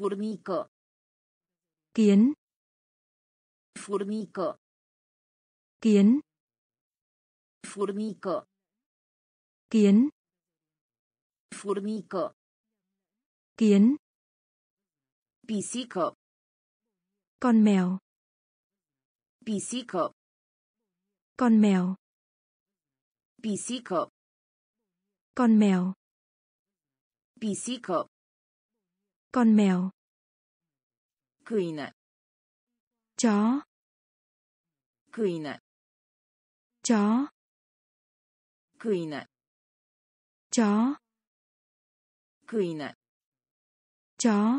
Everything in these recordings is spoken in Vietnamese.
Furnică. Kiến. Furnică. Kiến. Furnică. Kiến. Furnică. Kiến. Pisică. Con mèo. Pisică. Con mèo. Pisică. Con mèo. Pisică. Con mèo. Câine. Chó. Câine. Chó. Câine. Chó. Câine. Chó.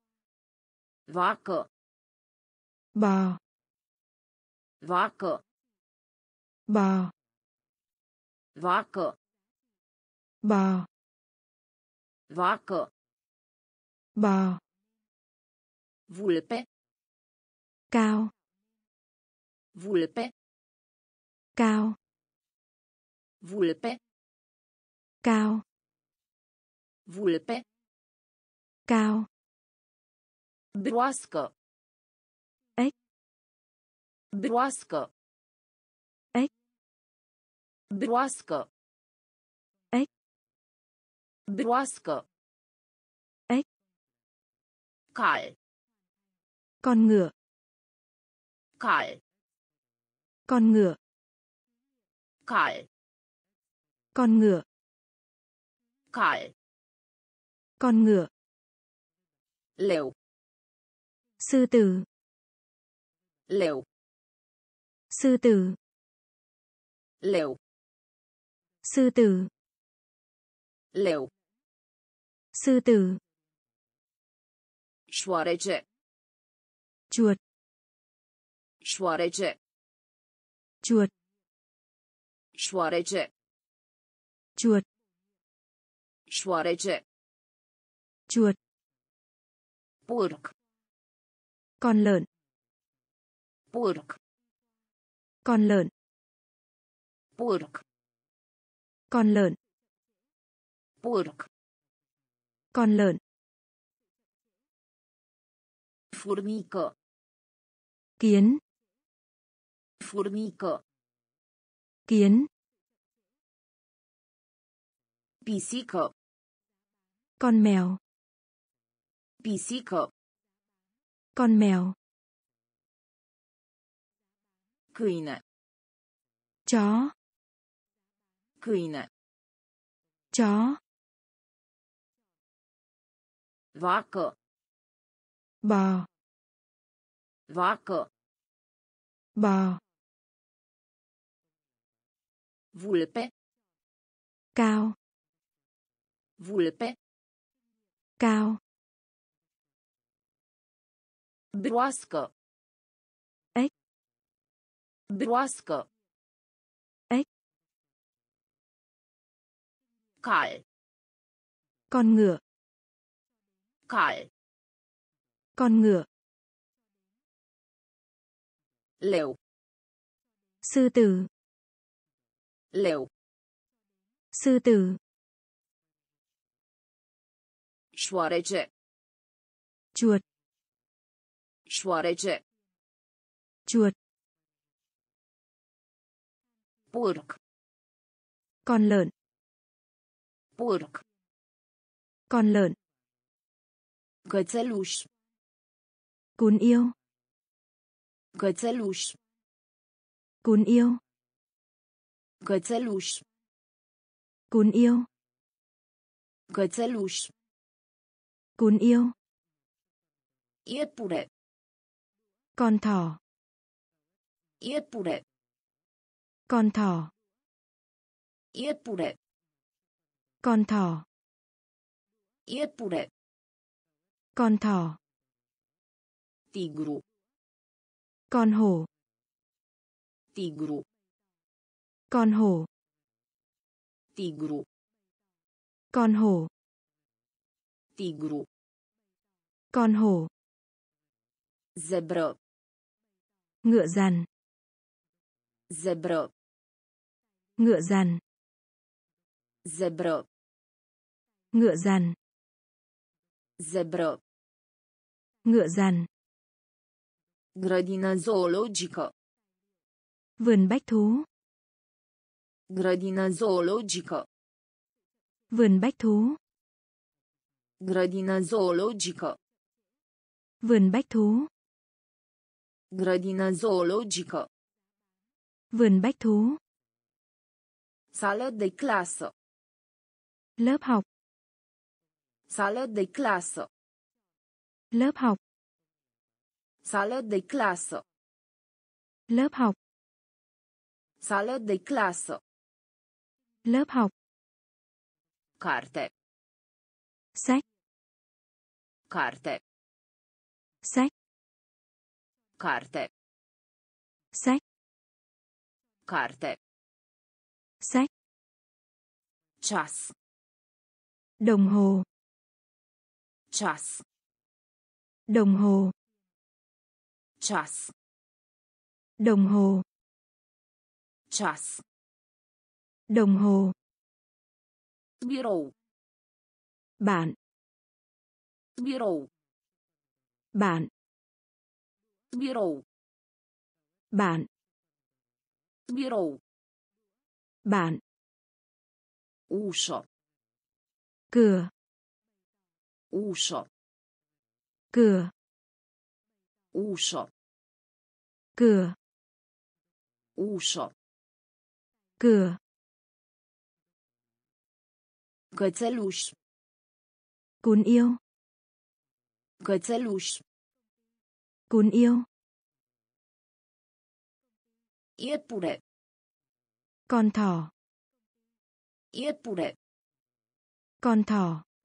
Vacă. Bò. Vacă. Bò. Vacă. Bò. Vacă. Bò. Vulpe. Cao. Vulpe. Cao. Vulpe. Cao. Vulpe. Cao. Broască. Ếch. Broască. Ếch. Broască. Ếch. Broască. Ếch. Cal. Con ngựa. Cal. Con ngựa. Cal. Con ngựa. Cal. Con ngựa. Leu. Sư tử. Leu. Sư tử. Leu. Sư tử. Leu. Sư tử. Șoarece. Chuột. Șoarece. Chuột. Șoarece. Chuột. Șoarece. Chuột. Porc. Con lợn. Porc. Con lợn. Porc. Con lợn. Porc. Con lợn. Furnică. Kiến. Furnică. Kiến. Pisică. Con mèo. Pisică. Con mèo. Câine. Chó. Câine. Chó. Vacă. Bò. Vacă. Bò. Vulpe. Cao. Vulpe. Cao. Broască. Ếch. Broască. Ếch. Cal. Con ngựa. Cal. Con ngựa. Leu. Sư tử. Leu. Sư tử. Șoarece. Chuột. Șoarece. Chuột. Porc. Con lợn. Porc. Con lợn. Cățeluș. Cún yêu. Cățeluș. Cún yêu. Cățeluș. Cún yêu. Cățeluș. Cún yêu. Iepure. Con thỏ. Iepure. Con thỏ. Iepure. Con thỏ. Iepure. Con thỏ. Tigru. Con hổ. Tigru. Con hổ. Tigru. Con hổ. Tigru. Con hổ. Zebră. Ngựa dằn. Zebră. Ngựa dằn. Zebră. Ngựa dằn. Zebră. Ngựa dằn. Grădină zoologică. Vườn bách thú. Grădină zoologică. Vườn bách thú. Grădină zoologică. Vườn bách thú. Grădină zoologică. Vườn bách thú. Sală de clasă. Lớp học. Sală de clasă. Lớp học. Sală de clasă. Lớp học. Sală de clasă. Lớp học. Carte. Sách. Carte. Sách. Carte. Sách. Carte. Sách. Ceas. Đồng hồ. Ceas. Đồng hồ. Ceas. Đồng hồ. Ceas. Đồng hồ. Birou. Bạn. Birou. Bạn. Birou. Bạn. Birou. Bạn. Ușă. Cửa. Ușă. Cửa. Ușă. Cửa. Ușă. Cửa. Cățeluș. Cún yêu. Cățeluș. Cún yêu. Iepure. Con thỏ. Iepure. Con thỏ.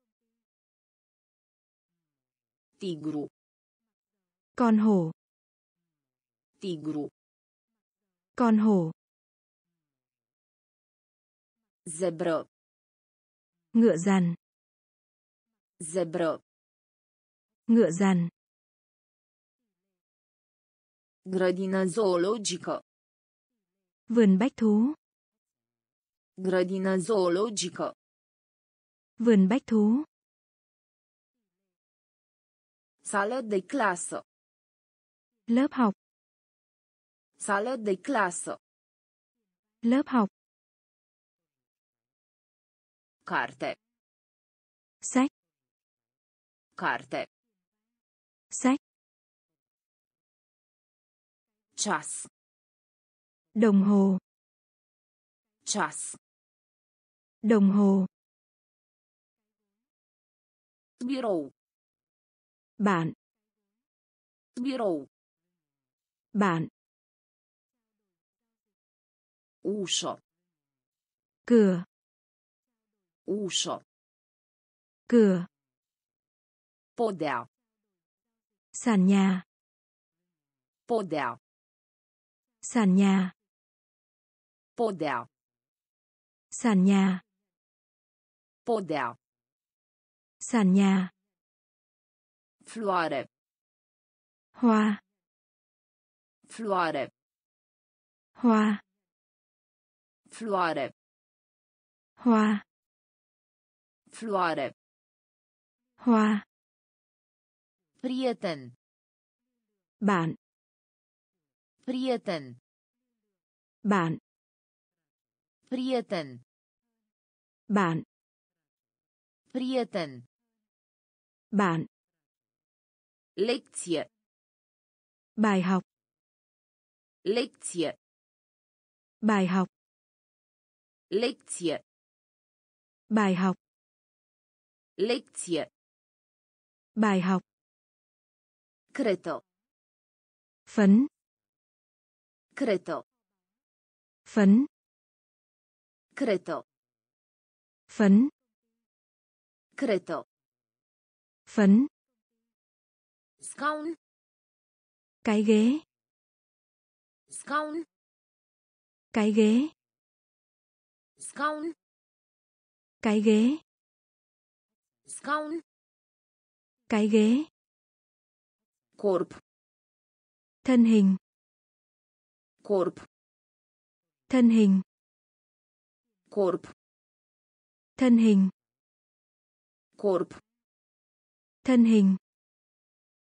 Tigru. Con hổ. Tigru. Con hổ. Zebră. Ngựa dằn. Zebră. Ngựa dằn. Grădină zoologică. Vườn bách thú. Grădină zoologică. Vườn bách thú. Sală de clasă. Lớp học. Sală de clasă. Lớp học. Carte. Sách. Carte. Sách. Ceas. Đồng hồ. Ceas. Đồng hồ. Birou. Bạn. Birou. Bạn. Ușă. Cửa. Ușă. Cửa. Podea. Sàn nhà. Podea. Sàn nhà. Podea. Sàn nhà. Podea. Sàn nhà. Floare. Hoa. Floare. Hoa. Floare. Hoa. Floare. Hoa. Prieten. Bạn. Prieten. Bạn. Prieten. Bạn. Prieten. Bạn. Lecție. Bài học. Lecție. Bài học. Lecție. Bài học. Lecție. Bài học. Cretă. Phấn. Cretă. Phấn. Cretă. Phấn. Cretă. Phấn. Scaun. Cái ghế. Scaun. Cái ghế. Scaun. Cái ghế. Scaun. Cái ghế. Corp. Thân hình. Corp. Thân hình. Corp. Thân hình. Corp. Thân hình.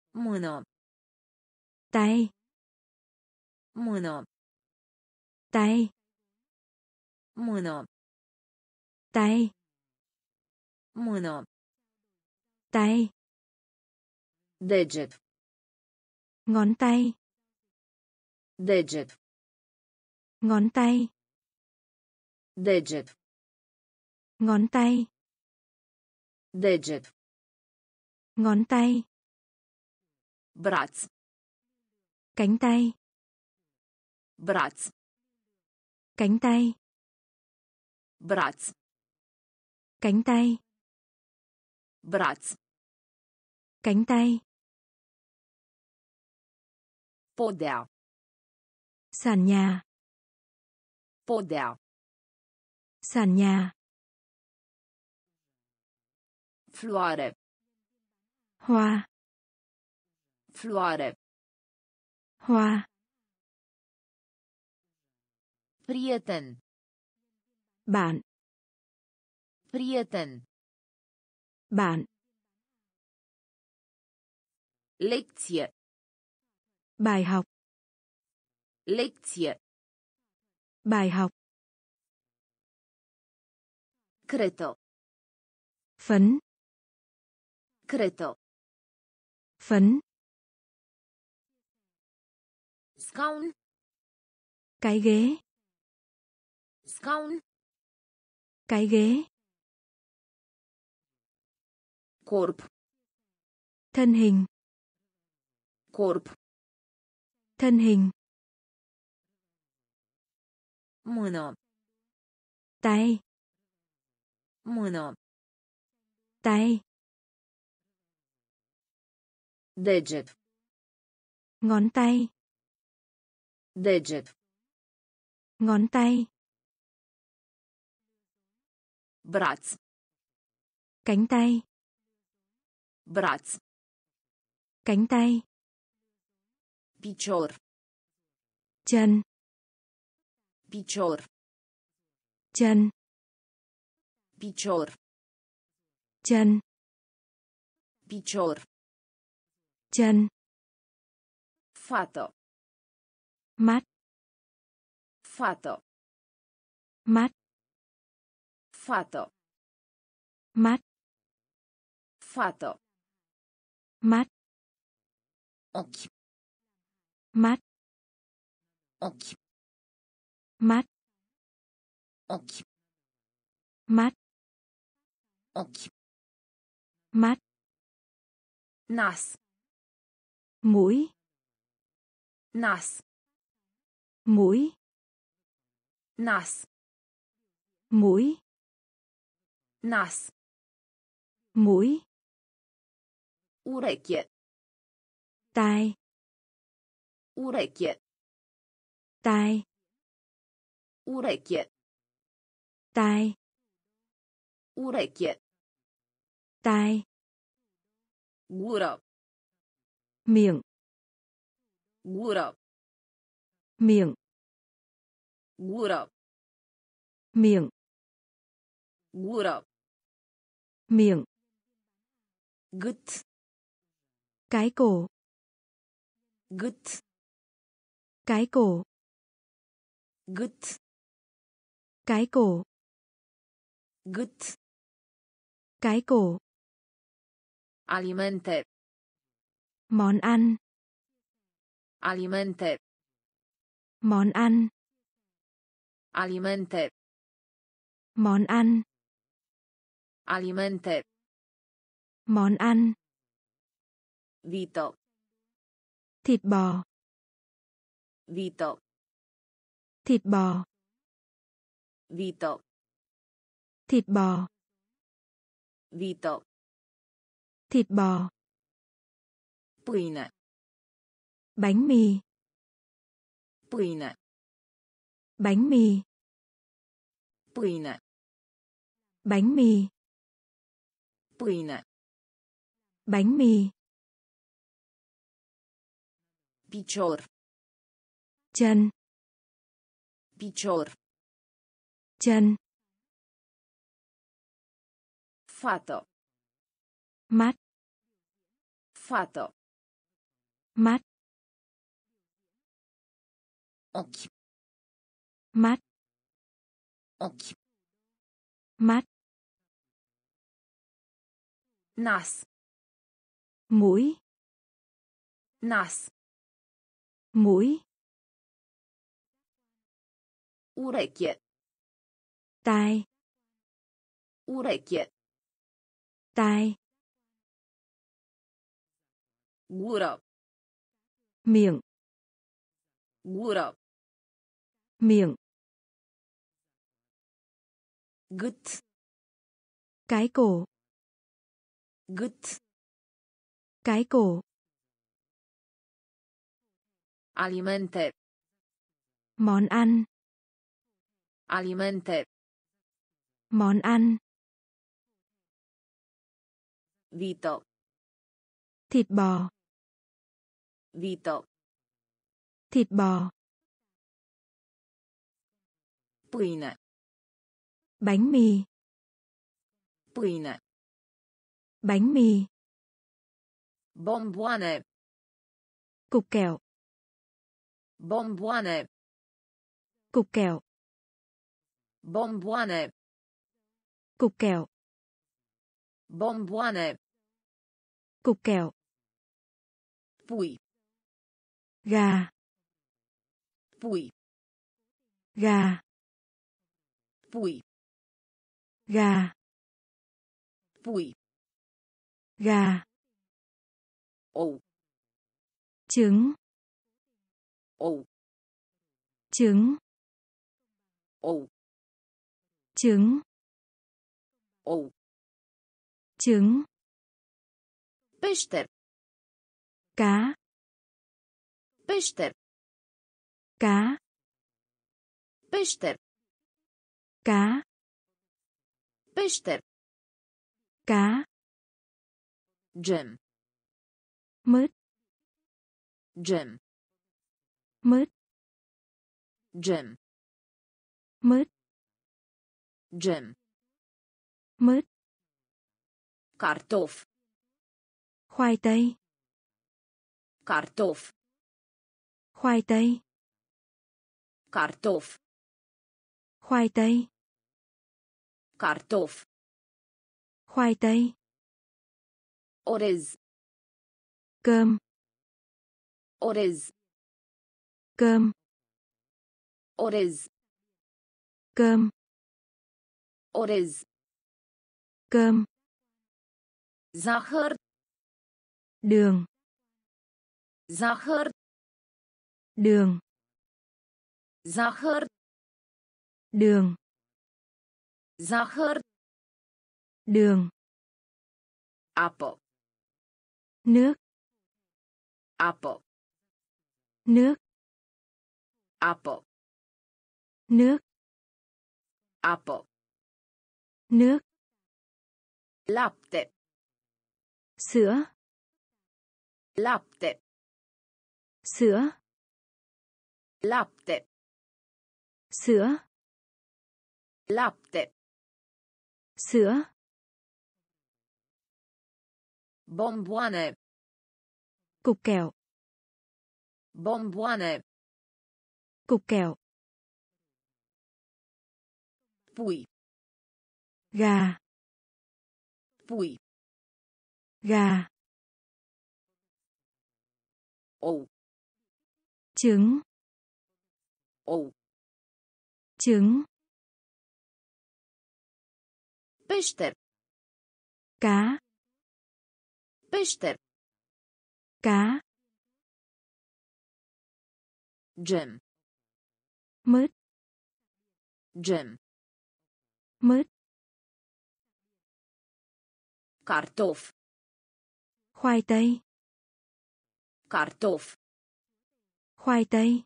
Mână. Tay. Mână. Tay. Mână. Tay. Mână. Tay. Deget. Ngón tay. Deget. Ngón tay. Deget. Ngón tay. Deget. Ngón tay. Braț. Cánh tay. Braț. Cánh tay. Braț. Cánh tay. Braț. Cánh tay. Podea. Sàn nhà. Podea. Sàn nhà. Floare. Hoa. Floare. Hoa. Prieten. Bạn. Prieten. Bạn. Lecție. Bài học. Lecție. Bài học. Creto. Phấn. Creto. Phấn. Scaun. Cái ghế. Scaun. Cái ghế. Corp. Thân hình. Corp. Thân hình. Mână. Tay. Mână. Tay. Deget. Ngón tay. Deget. Ngón tay. Braț. Cánh tay. Braț. Cánh tay. Picior. Chân. Picior. Chân. Picior. Chân. Picior. Chân. Fată. Mắt. Fată. Mắt. Fată. Mắt. Fată. Mắt. Ochi. Mắt. Ochi. Mắt. Ochi. Mắt. Ochi. Mắt. Nas. Mũi. Nas. Mũi. Nas. Mũi. Nas. Mũi. Ureche. Tai. Ureche. Tai. Ureche. Tai. Ureche. Tai. Gură. Miệng. Gură. Miệng. Gură. Miệng. Gură. Miệng. Gât. Cái cổ. Gât. Cái cổ. Gât. Cái cổ. Gât. Cái cổ. Alimente. Món ăn. Alimente. Món ăn. Alimente. Món ăn. Alimente. Món ăn. Vito. Thịt bò. Vito. Thịt bò. Vito. Thịt bò. Vito. Thịt bò. Pâine. Bánh mì. Pâine. Bánh mì. Pâine. Bánh mì. Pâine. Bánh mì. Picior. Chân. Picior. Chân. Fată. Mắt. Fată. mắt, Ochi. mắt, Ochi. mắt, Nas. mũi, Nas. mũi, Ureche. tai, Ureche. tai, Gură. miệng, Gură. miệng, Gât. cái cổ, Gât. cái cổ, Alimente. món ăn, Alimente. món ăn, Vito. thịt bò, Vito. thịt bò, Pâine. bánh mì, Pâine. bánh mì, Bomboane. cục kẹo, Bomboane. cục kẹo, Bomboane. cục kẹo, Bomboane. cục kẹo, Pui. gà, Pui. gà, Pui. gà, Pui. gà, Ou. trứng, Ou. trứng, Ou. trứng, Ou. trứng, Pește. cá, Pește. cá, Pește. cá, Pește. cá, Gem. mứt, Gem. mứt, Gem. mứt, Gem. mứt, Cartof. khoai tây, Cartof. khoai tây, Cartof. khoai tây, Cartof. khoai tây, Orez. cơm, Orez. cơm, Orez. cơm, Orez. cơm, Zahăr. đường, Zahăr. đường, Zahăr. đường, Zahăr. đường, Apă. nước, Apă. nước, Apă. nước, Apă. nước, Lapte. sữa, Lapte. sữa, Lapte. sữa, Lapte. sữa, Bomboane. cục kẹo, Bomboane. cục kẹo, Pui. gà, Pui. gà, Ou. trứng, Ou. trứng, Pește. cá, Pește. cá, Gem. mứt, Gem. mứt, Cartof. khoai tây, Cartof. khoai tây,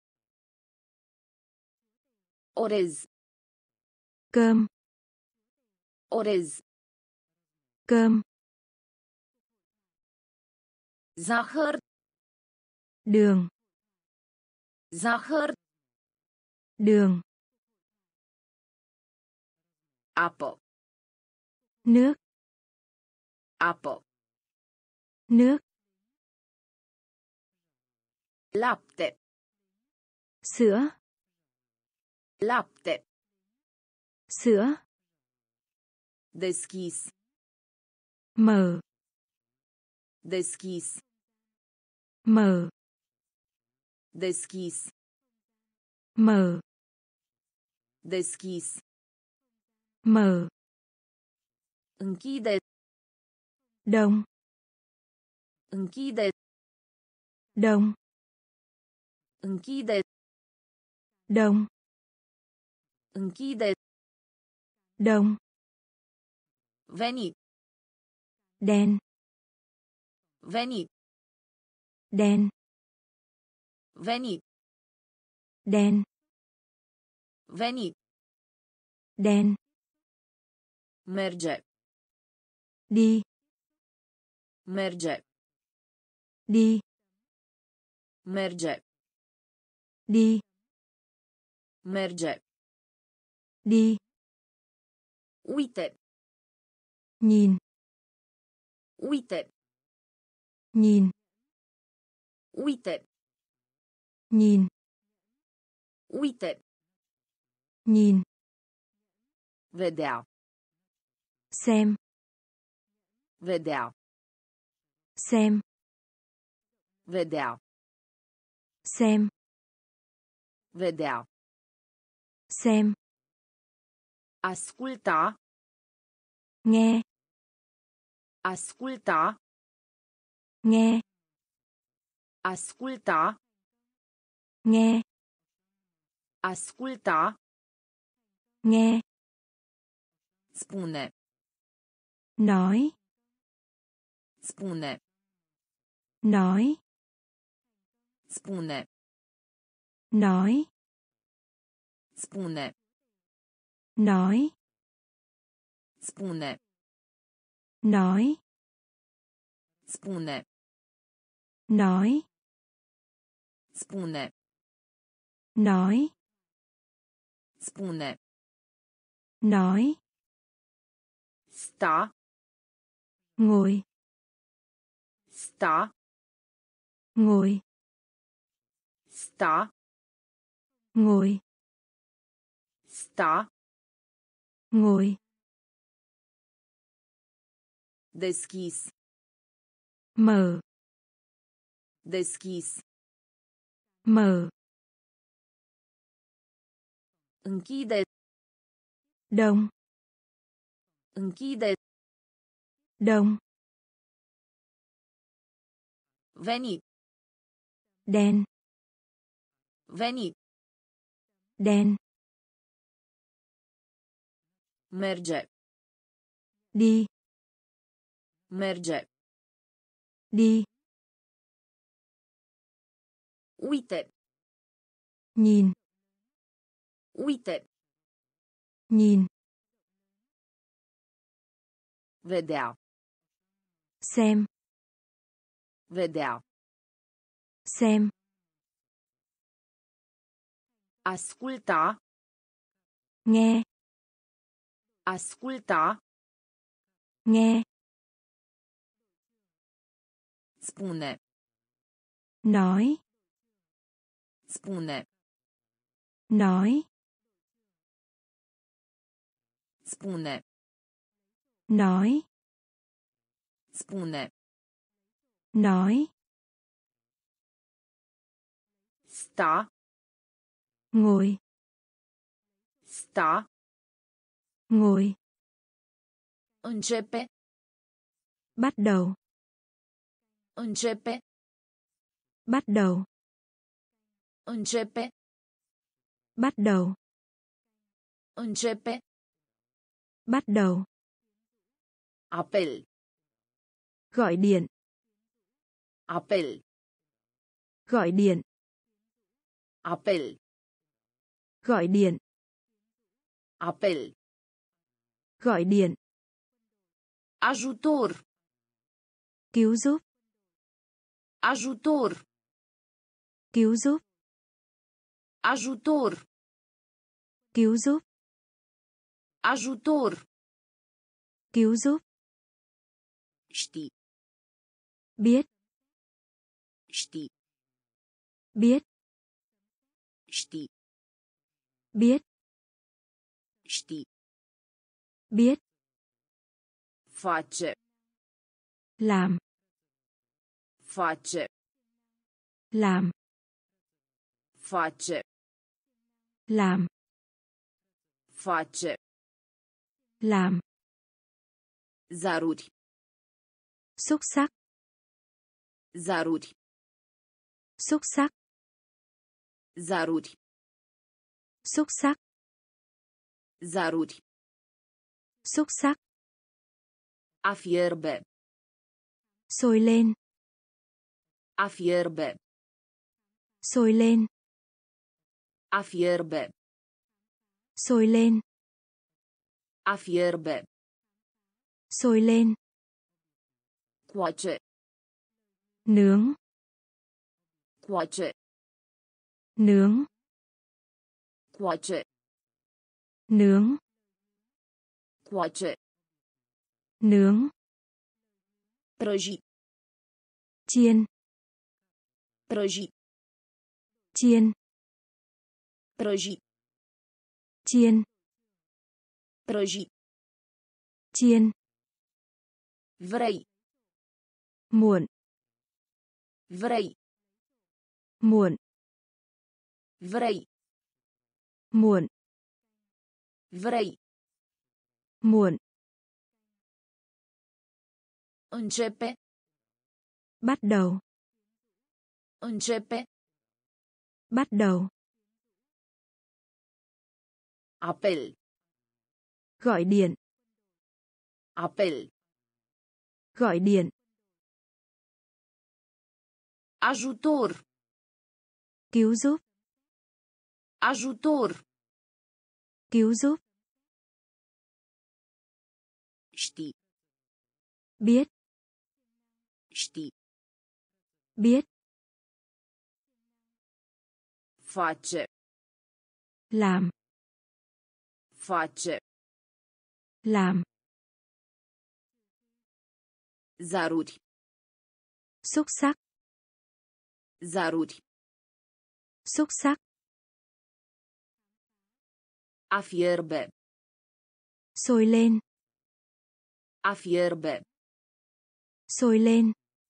Orez. cơm, Orez. cơm, Zahăr. đường, Zahăr. đường, Apă. nước, Apă. nước, Lapte. Sữa. Lapte. Sữa. Deschis. Mở. Deschis. Mở. Deschis. Mở. Deschis. Mở. Închide. Đông. Închide. Đông. Închide. Đông. Închide. Đông. Veni. Đen. Veni. Đen. Veni. Đen. Veni. Đen. Merge. Đi. Merge. Đi. Merge. Đi. Merge. Đi. Uite. Nhìn. Uite. Nhìn. Uite. Nhìn. Uite. Nhìn. Vedea. Xem. Vedea. Xem. Vedea. Xem. Vedea. Xem. Asculta. Nghe. Asculta. Nghe. Asculta. Nghe. Asculta. Nghe. Spune. Nói. Spune. Nói. Spune. Nói. Spune. Nói. Spune. Nói. Spune. Nói. Spune. Nói. Spune. Nói. Sta. Ngồi. Sta. Ngồi. Sta. Ngồi. Sta. Ngồi. Deschis. Mở. Deschis. Mở. Închide. Đông. Închide. Đông. Veni. Đen. Veni. Đen. Merge. Đi. Merge. Đi. Uite. Nhìn. Uite. Nhìn. Vedea. Xem. Vedea. Xem. Asculta. Nghe. Asculta. Nghe. Spune. Nói. Spune. Nói. Spune. Nói. Spune. Nói. Sta. Ngồi. Sta. Ngồi. Începe. Bắt đầu. Începe. Bắt đầu. Începe. Bắt đầu. Începe. Bắt đầu. Apel. Gọi điện. Apel. Gọi điện. Apel. Gọi điện. Apel. Gọi điện. Ajutor. Cứu giúp. Ajutor. Cứu giúp. Ajutor. Cứu giúp. Ajutor. Cứu giúp. Ști. Biết. Ști. Biết. Ști. Biết. Ști. Biết. Face. Làm. Face. Làm. Face. Làm. Face. Làm. Zaruri. Xúc xắc. Zaruri. Xúc xắc. Zaruri. Xúc xắc. Zaruri. Xúc xắc. A fierbe. Sôi lên. A fierbe. Sôi lên. A fierbe. Sôi lên. A fierbe. Sôi lên. Coace. Nướng. Coace. Nướng. Coace. Nướng. Coace. Nướng. Prăji. Chiên. Prăji. Chiên. Prăji. Chiên. Prăji. Chiên. Vrei. Muộn. Vrei. Muộn. Vrei. Muộn. Vrei. Muộn. Începe. Bắt đầu. Începe. Bắt đầu. Apel. Gọi điện. Apel. Gọi điện. Ajutor. Cứu giúp. Ajutor. Cứu giúp. Ști. Biết. Ști. Biết. Face. Làm. Face. Làm. Zaruri. Xúc xắc. Zaruri. Xúc xắc. A fierbe. Sôi lên. A fierbe. Sôi lên.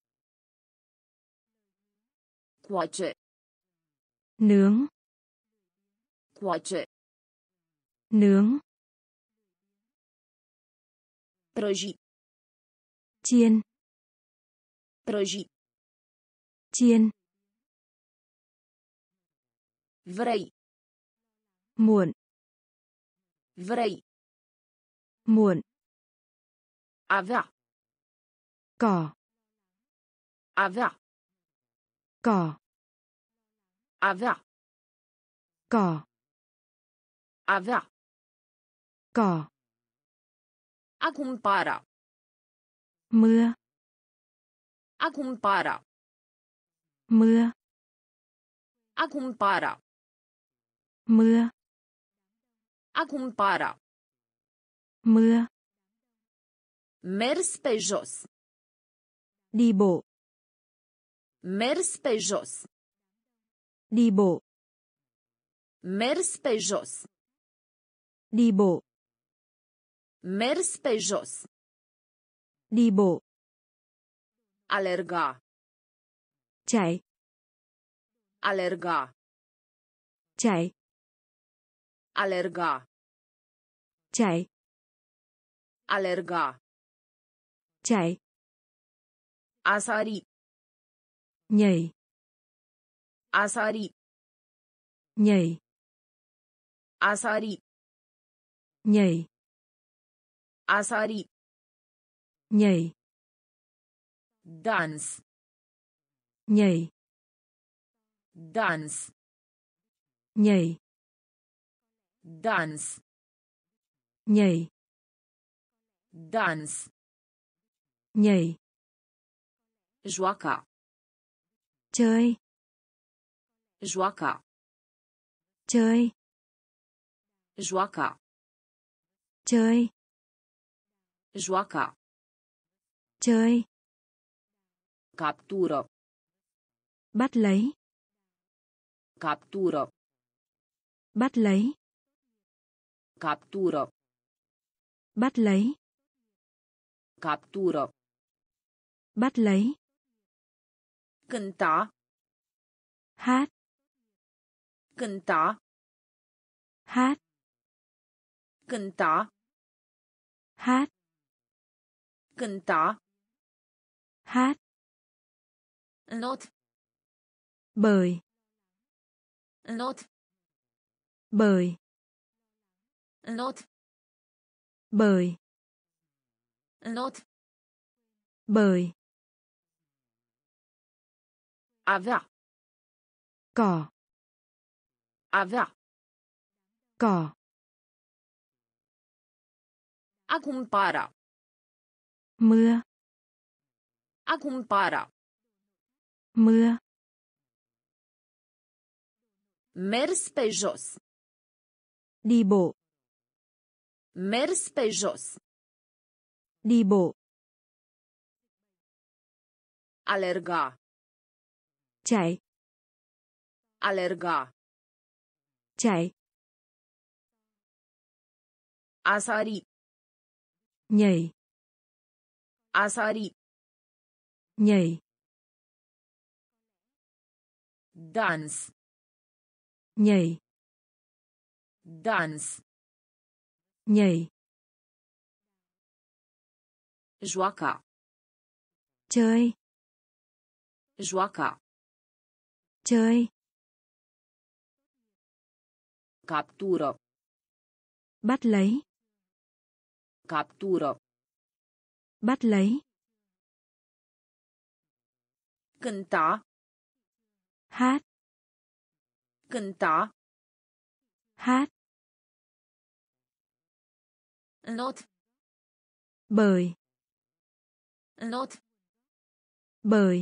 Coace. Nướng. Coace. Nướng. Prăji. Chiên. Prăji. Chiên. Vrei. Muộn. Vrei. Muộn. Avea. Cỏ. Avea. Cỏ. Avea. Cỏ. Avea. Cỏ. A cumpăra. Mưa. A cumpăra. Mưa. A cumpăra. Mưa. A cumpăra. Mưa. Mers pe jos. Đi bộ. Mers pe jos. Đi bộ. Mers pe jos. Đi bộ. Mers pe jos. Đi bộ. Alerga. Chạy. Alerga. Chạy. Alerga. Chạy. Alerga. Chạy. A sări. Nhảy. A sări. Nhảy. A sări. Nhảy. A sări. Nhảy. Dans. Nhảy. Dans. Nhảy. Dans. Nhảy. Dans. Nhảy. Joaca. Chơi. Joaca. Chơi. Joaca. Chơi. Joaca. Chơi. Captură. Bắt lấy. Captură. Bắt lấy. Captură. Bắt lấy. Captură. Bắt lấy. Cânta. Hát. Cânta. Hát. Cânta. Hát. Cânta. Hát. Not. Bởi. Not. Bởi. Not. Bởi. Not. Bởi. Avea. Cỏ. Avea. Cỏ. A cumpăra. Mưa. A cumpăra. Mưa. Mers pe jos. Đi bộ. Mers pe jos. Đi bộ. Alerga. Chạy. Alerga. Chạy. A sări. Nhảy. A sări. Nhảy. Dans. Nhảy. Dans. Nhảy. Joaca. Chơi. Joaca. Chơi. Captură. Bắt lấy. Captură. Bắt lấy. Cânta. Hát. Cânta. Hát. Not. Bởi. Not. Bởi.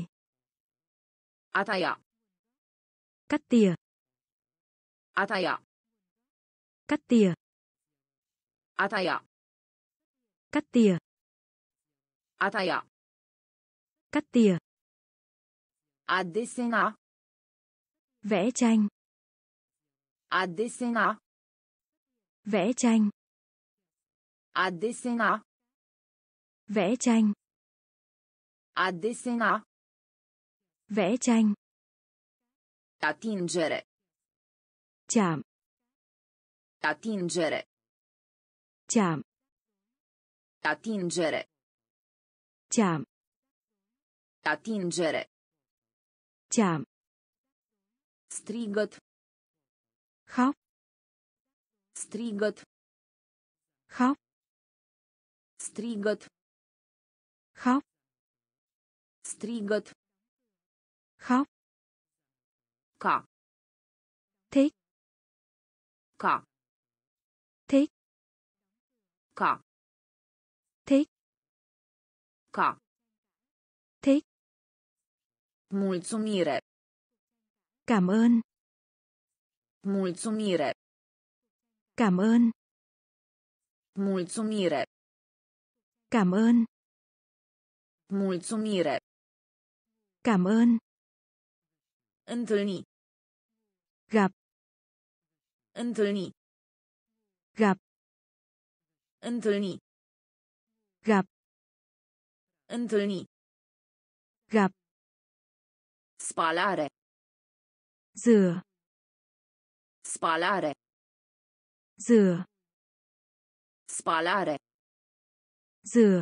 A tăia. Cắt tỉa. A tăia. Cắt tỉa. A tăia. Cắt tỉa. A tăia. Cắt tỉa. A desena. Vẽ tranh. A desena. Vẽ tranh. A desena. Vẽ tranh. A desena. Vẽ tranh. Atingere. Chạm. Atingere. Chạm. Atingere. Chạm. Atingere. Chạm. Strigăt. Khóc. Strigăt. Khóc. Strigăt. Khóc. Strigăt. Khóc. Ca. Thích. Ca. Thích. Ca. Thích. Ca. Thích. Mulțumire. Cảm ơn. Mulțumire. Cảm ơn. Mulțumire. Cảm ơn. Mulțumire. Cảm ơn. Întâlni. Gặp. Întâlni. Gặp. Întâlni. Gặp. Întâlni. Gặp. Spalare. Rửa. Spalare. Rửa. Spalare. Rửa.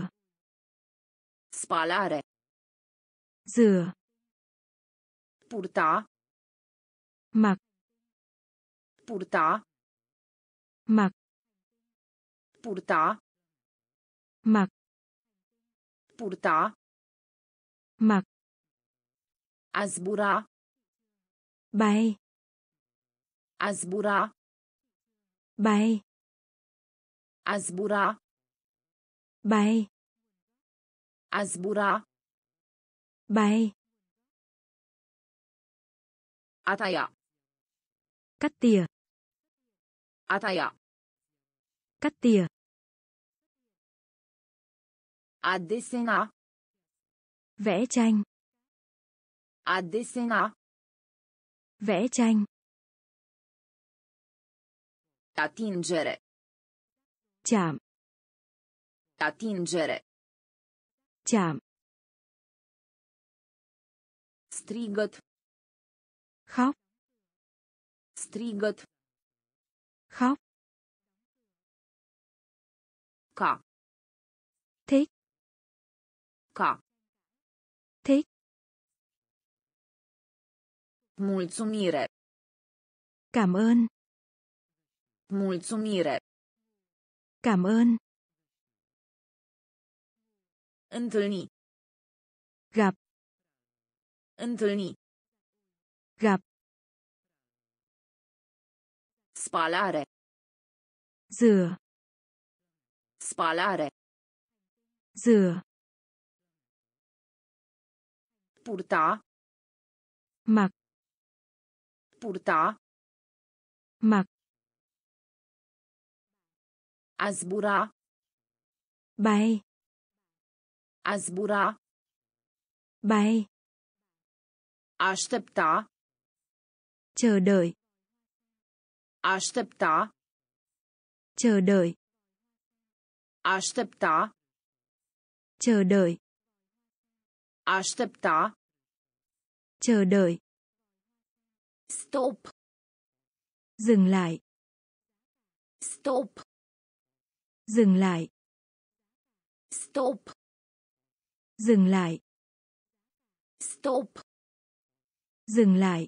Spalare. Rửa. Purta. Mặc. Purta. Mặc. Purta. Mặc. Purta. Mặc. A zbura. Bay. A zbura. Bay. A zbura. Bay. A zbura. Bay. A tăia. Cắt tỉa. A tăia. Cắt tỉa. A desena. Vẽ tranh. A desena. Vẽ tranh. Atingere. Chạm. Atingere. Chạm. Strigăt. Khóc. Strigăt. Khóc. Ca. Thích. Ca. Thích. Mulțumire. Cảm ơn. Mulțumire. Cảm ơn. Întâlni. Gặp. Întâlni. Gặp. Spalare. Rửa. Spalare. Rửa. Purta. Mặc. Purta. Mặc. A zbura. Bay. A zbura. Bay. Aștepta. Chờ đợi. Aștepta. Chờ đợi. Aștepta. Chờ đợi. Aștepta. Chờ đợi. Stop. Dừng lại. Stop. Dừng lại. Stop. Dừng lại. Stop. Dừng lại.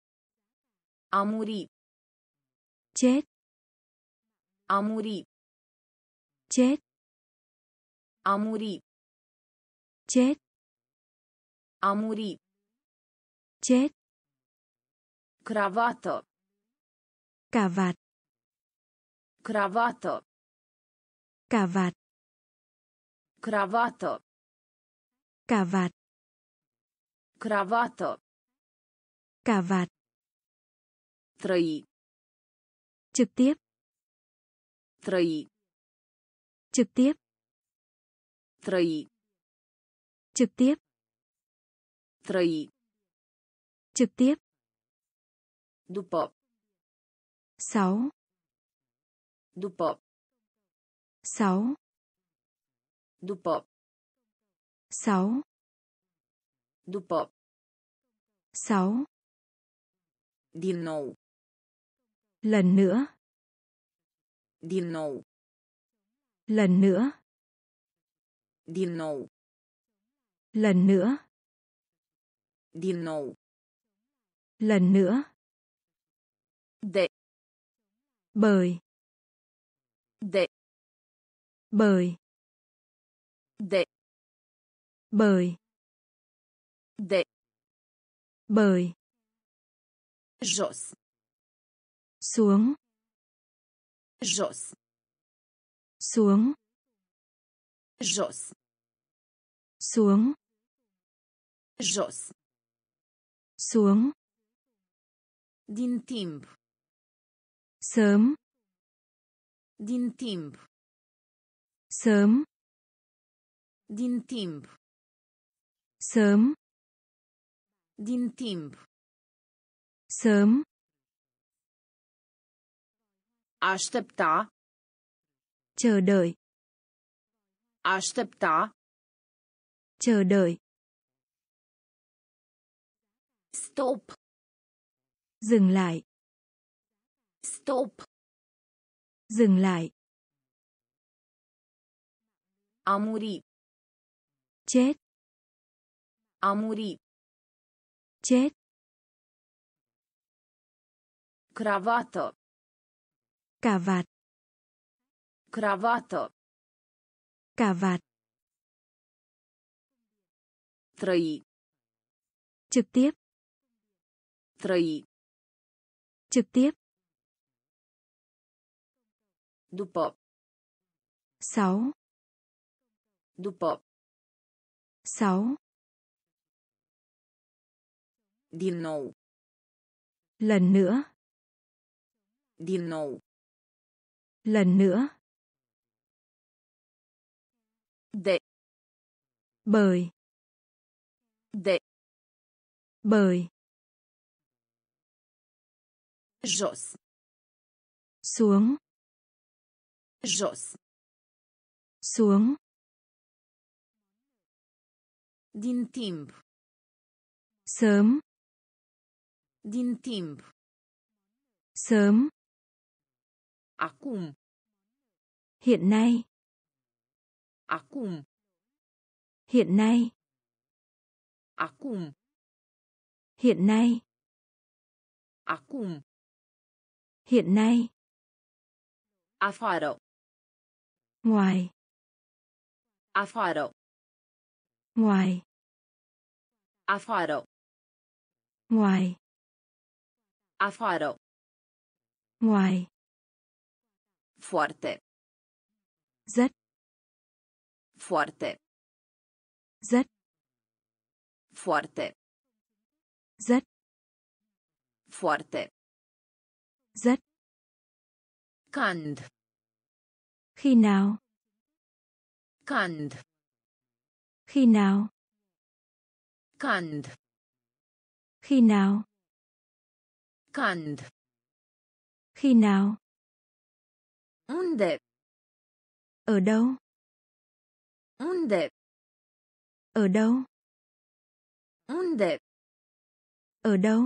A muri. Chết. A muri. Chết. A muri. Chết. A muri. Chết. Cravată. Cà vạt. Cravată. Cà vạt. Cravată. Cà vạt. Cravată. Cà vạt. Trăi. Trực tiếp. Trăi. Trực tiếp. Trăi. Trực tiếp. Trăi. Trực tiếp. După. 6. După. 6. După. 6. După. 6. Din nou. Lần nữa. Din nou. Lần nữa. Din nou. Lần nữa. Din nou. Lần nữa. De. Bởi. De. Bởi. De. Bởi. De. Bởi. Jos. Xuống. Jos. Xuống. Jos. Xuống. Jos. Xuống. Din timp. Sớm. Din timp. Sớm. Din timp. Sớm. Din timp. Sớm. Aștepta. Chờ đợi. Aștepta. Chờ đợi. Stop. Dừng lại. Stop. Dừng lại. A muri. Chết. A muri. Chết. Cravată. Cà vạt. Cravată. Cà vạt. Trăi. Trực tiếp. Trăi. Trực tiếp. După. 6. După. 6. Din nou. Lần nữa. Din nou. Lần nữa. De. Bởi. De. Bởi. Jos. Xuống. Jos. Xuống. Din timp. Sớm. Din timp. Sớm. Acum. Hiện nay. Acum. Hiện nay. Acum. Hiện nay. Acum. Hiện nay. Afară. Ngoài. Afară. Ngoài. Afară. Ngoài. Afară. Ngoài. Foarte. Rất. Foarte. Rất. Foarte. Rất. Foarte. Rất. Când. Khi nào. Când. Khi nào. Când. Khi nào. Când. Khi nào. Unde. Ở đâu. Unde. Ở đâu. Unde. Ở đâu.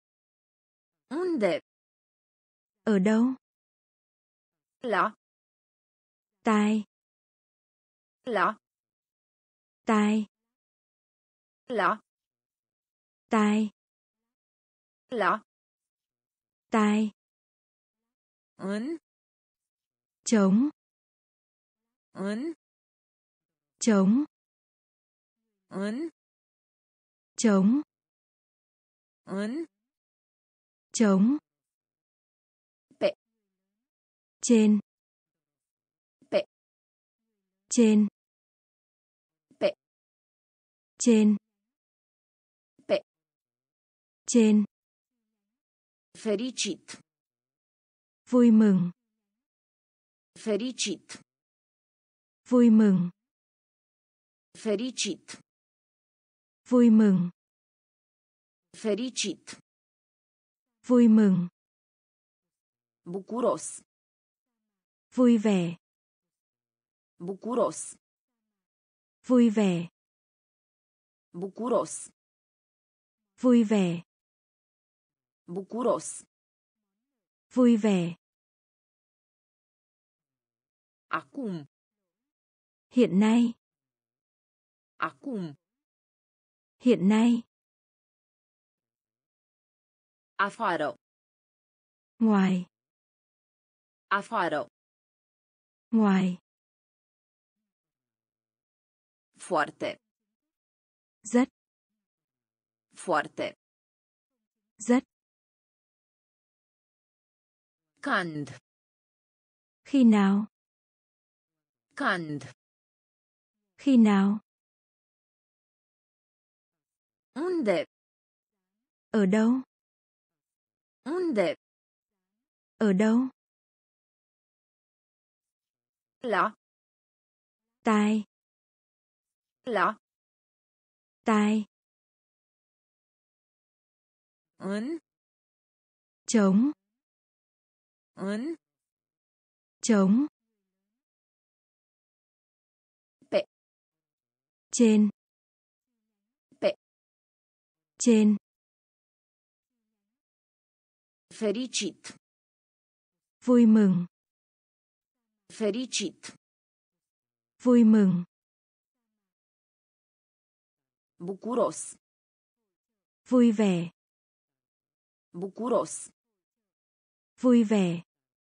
Unde. Ở đâu. La. Tai. La. Tai. La. Tai. La. Tai. În. Trống. În. Trống. În. Trống. În. Trống. Pe. Trên. Pe. Trên. Pe. Trên. Pe. Trên. Fericit. Vui mừng. Fericit. Vui mừng. Fericit. Vui mừng. Fericit. Vui mừng. Bucuros. Vui vẻ. Bucuros. Vui vẻ. Bucuros. Vui vẻ. Bucuros. Vui vẻ. Acum. Hiện nay. Acum. Hiện nay. Afară. Ngoài. Afară. Ngoài. Foarte. Rất. Foarte. Rất. Când. Khi nào. Când. Khi nào. Unde. Ở đâu. Unde. Ở đâu. La. Tai. La. Tai. În. Trống. În. Trống. Pe. Trên. Pe. Trên. Fericit. Vui mừng. Fericit. Vui mừng. Bucuros. Vui vẻ. Bucuros. Vui vẻ.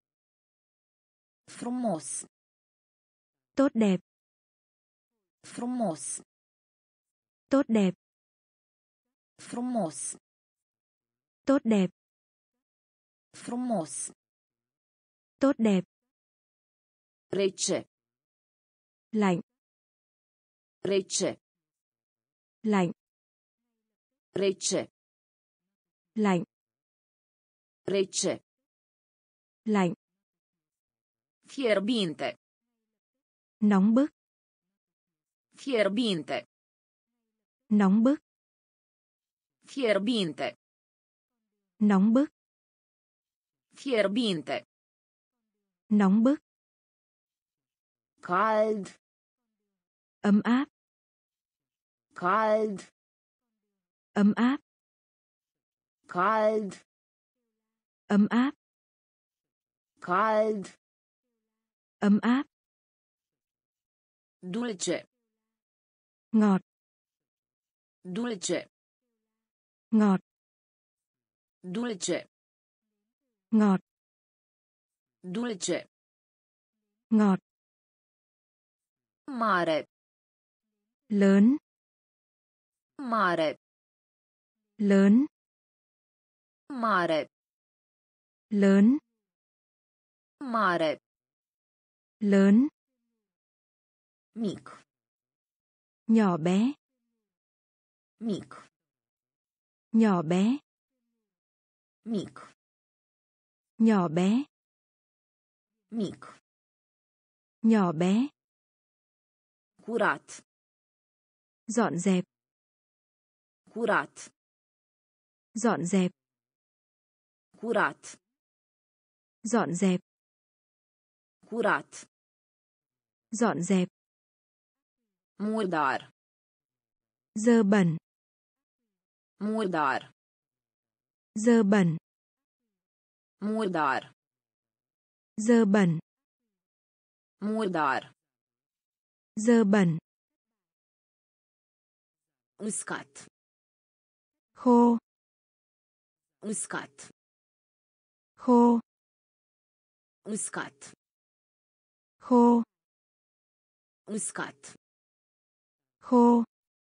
Frumos. Tốt đẹp. Frumos. Tốt đẹp. Frumos. Tốt đẹp. Frumos. Tốt đẹp. Rece. Lạnh. Rece. Lạnh. Rece. Lạnh. Rece. Lạnh. Fierbinte. Nóng bức. Fierbinte. Nóng bức. Fierbinte. Nóng bức. Fierbinte. Nóng bức. Cald. Ấm áp. Cald. Ấm áp. Cald. Ấm áp. Cald. Ấm áp. Dulce. Ngọt. Dulce. Ngọt. Dulce. Ngọt. Dulce. Ngọt. Mare. Lớn. Mare. Lớn. Mare. Lớn. Mare. Lớn. Mic. Nhỏ bé. Mic. Nhỏ bé. Mic. Nhỏ bé. Mic. Nhỏ bé. Curat. Dọn dẹp. Curat. Dọn dẹp. Curat. Dọn dẹp. Curat. Dọn dẹp. Murdar. Dơ bẩn. Murdar. Dơ bẩn. Murdar. Dơ bẩn. Murdar. Dơ bẩn. Uscat. Khô. Uscat. Khô. Uscat. Khô. Uscat. Khô.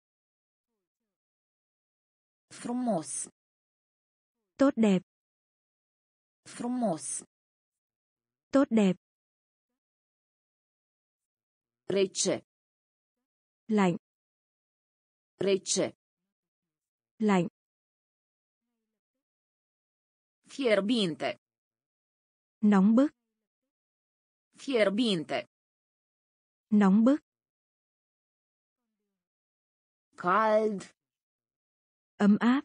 Frumos. Tốt đẹp. Frumos. Tốt đẹp. Rece. Lạnh. Rece. Lạnh. Fierbinte. Nóng bức. Fierbinte. Nóng bức. Cald. Ấm áp.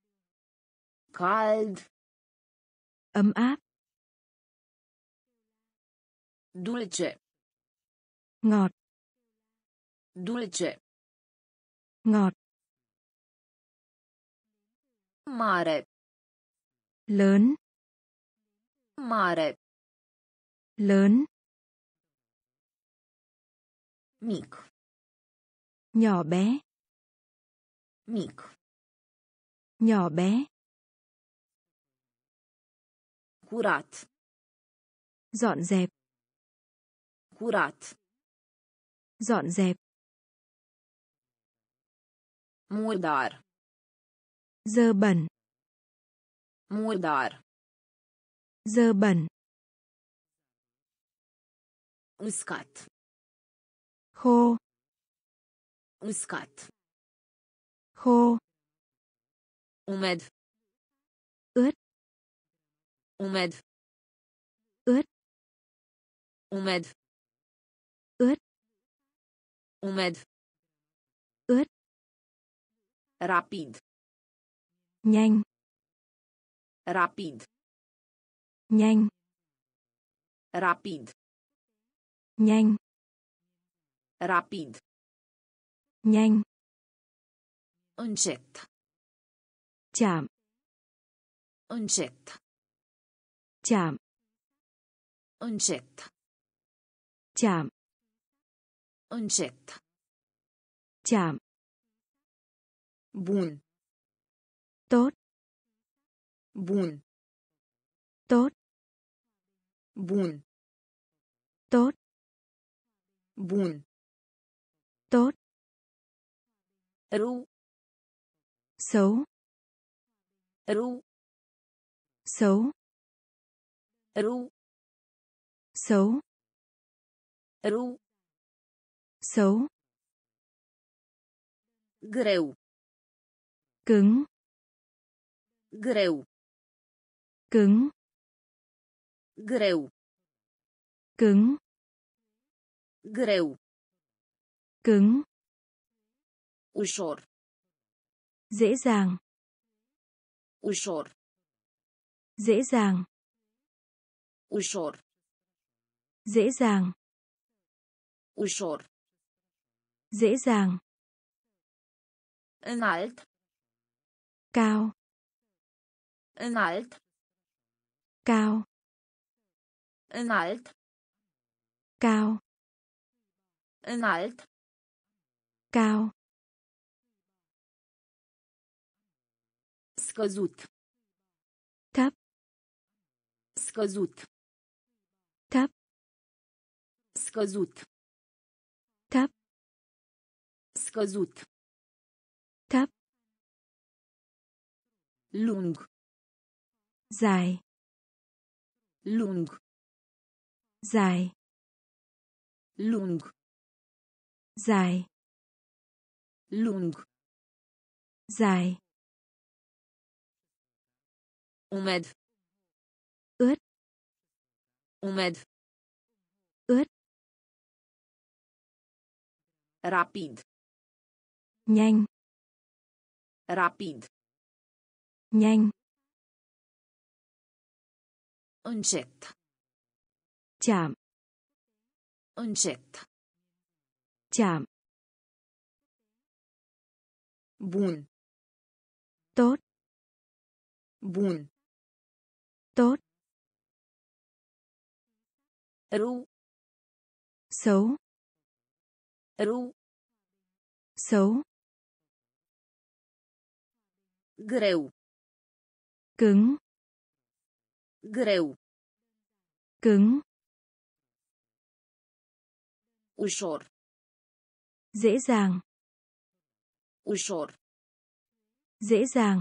Cald. Ấm áp. Dulce. Ngọt. Dulce. Ngọt. Mare. Lớn. Mare. Lớn. Mic. Nhỏ bé. Mic. Nhỏ bé. Curat. Dọn dẹp. Curat. Dọn dẹp. Murdar. Dơ bẩn. Murdar. Dơ bẩn. Uscat. Khô. Uscat. Khô. Umed. Ướt. Umed. Ướt. Umed. Ướt. Umed. Ướt. Rapid. Nhanh. Rapid. Nhanh. Rapid. Nhanh. Rapid. Nhanh. Încet. Chạm. Încet. Chạm. Încet. Chạm. Încet. Chạm. Bun. Tốt. Bun. Tốt. Bun. Tốt. Bun. Tốt. Rău. Xấu. Rău. Xấu. Rău. Xấu. Rău. Xấu. Greu. Cứng. Greu. Cứng. Greu. Cứng. Greu. Cứng. Ușor. Dễ dàng. Ușor. Dễ dàng. Ușor. Dễ dàng. Ușor. Dễ dàng. Înalt. Cao. Înalt. Cao. Înalt. Cao. Înalt. Cao. Scăzut. Thấp. Scăzut. Thấp. Scăzut. Thấp. Scăzut. Thấp. Lung. Dài. Lung. Dài. Lung. Dài. Lung. Dài. Umed. Ướt. Umed. Ướt. Rapid. Nhanh. Rapid. Nhanh. Încet. Chạm. Încet. Chạm. Bun. Tốt. Bun. Tốt. Rău. Xấu. Rău. Xấu. Greu. Cứng. Greu. Cứng. Ușor. Dễ dàng. Ușor. Dễ dàng.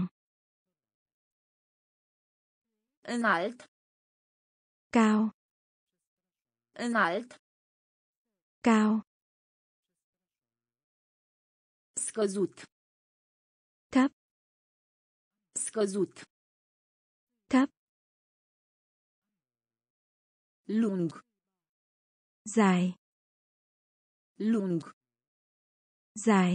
Înalt. Cao. Înalt. Cao. Scăzut. Thấp. Scăzut. Thấp. Lung. Dài. Lung. Dài.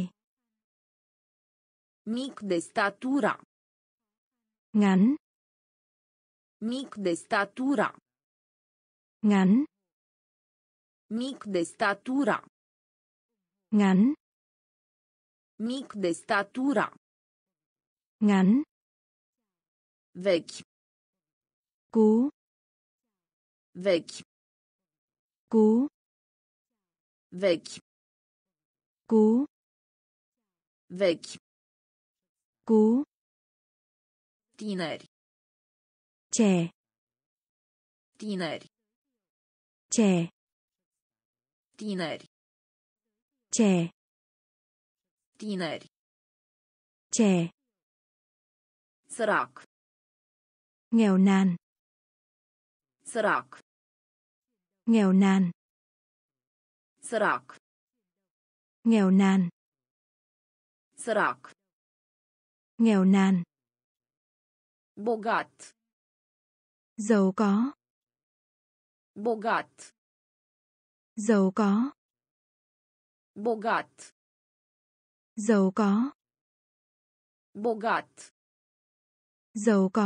Mic de statura. Ngắn. Mic de statura. Ngắn. Mic de statura. Ngắn. Mic de statura. Ngắn. Vechi. Cú. Vechi. Cú. Vechi. Cú. Vechi. Cú. Tineri. Trẻ. Tineri. Trẻ. Tineri. Trẻ. Tineri. Trẻ. Sărac. Nghèo nàn. Sărac. Nghèo nàn. Sărac. Nghèo nàn. Sărac. Nghèo nàn. Bogat. Giàu có. Bogat. Giàu có. Bogat. Giàu có. Bogat. Giàu có.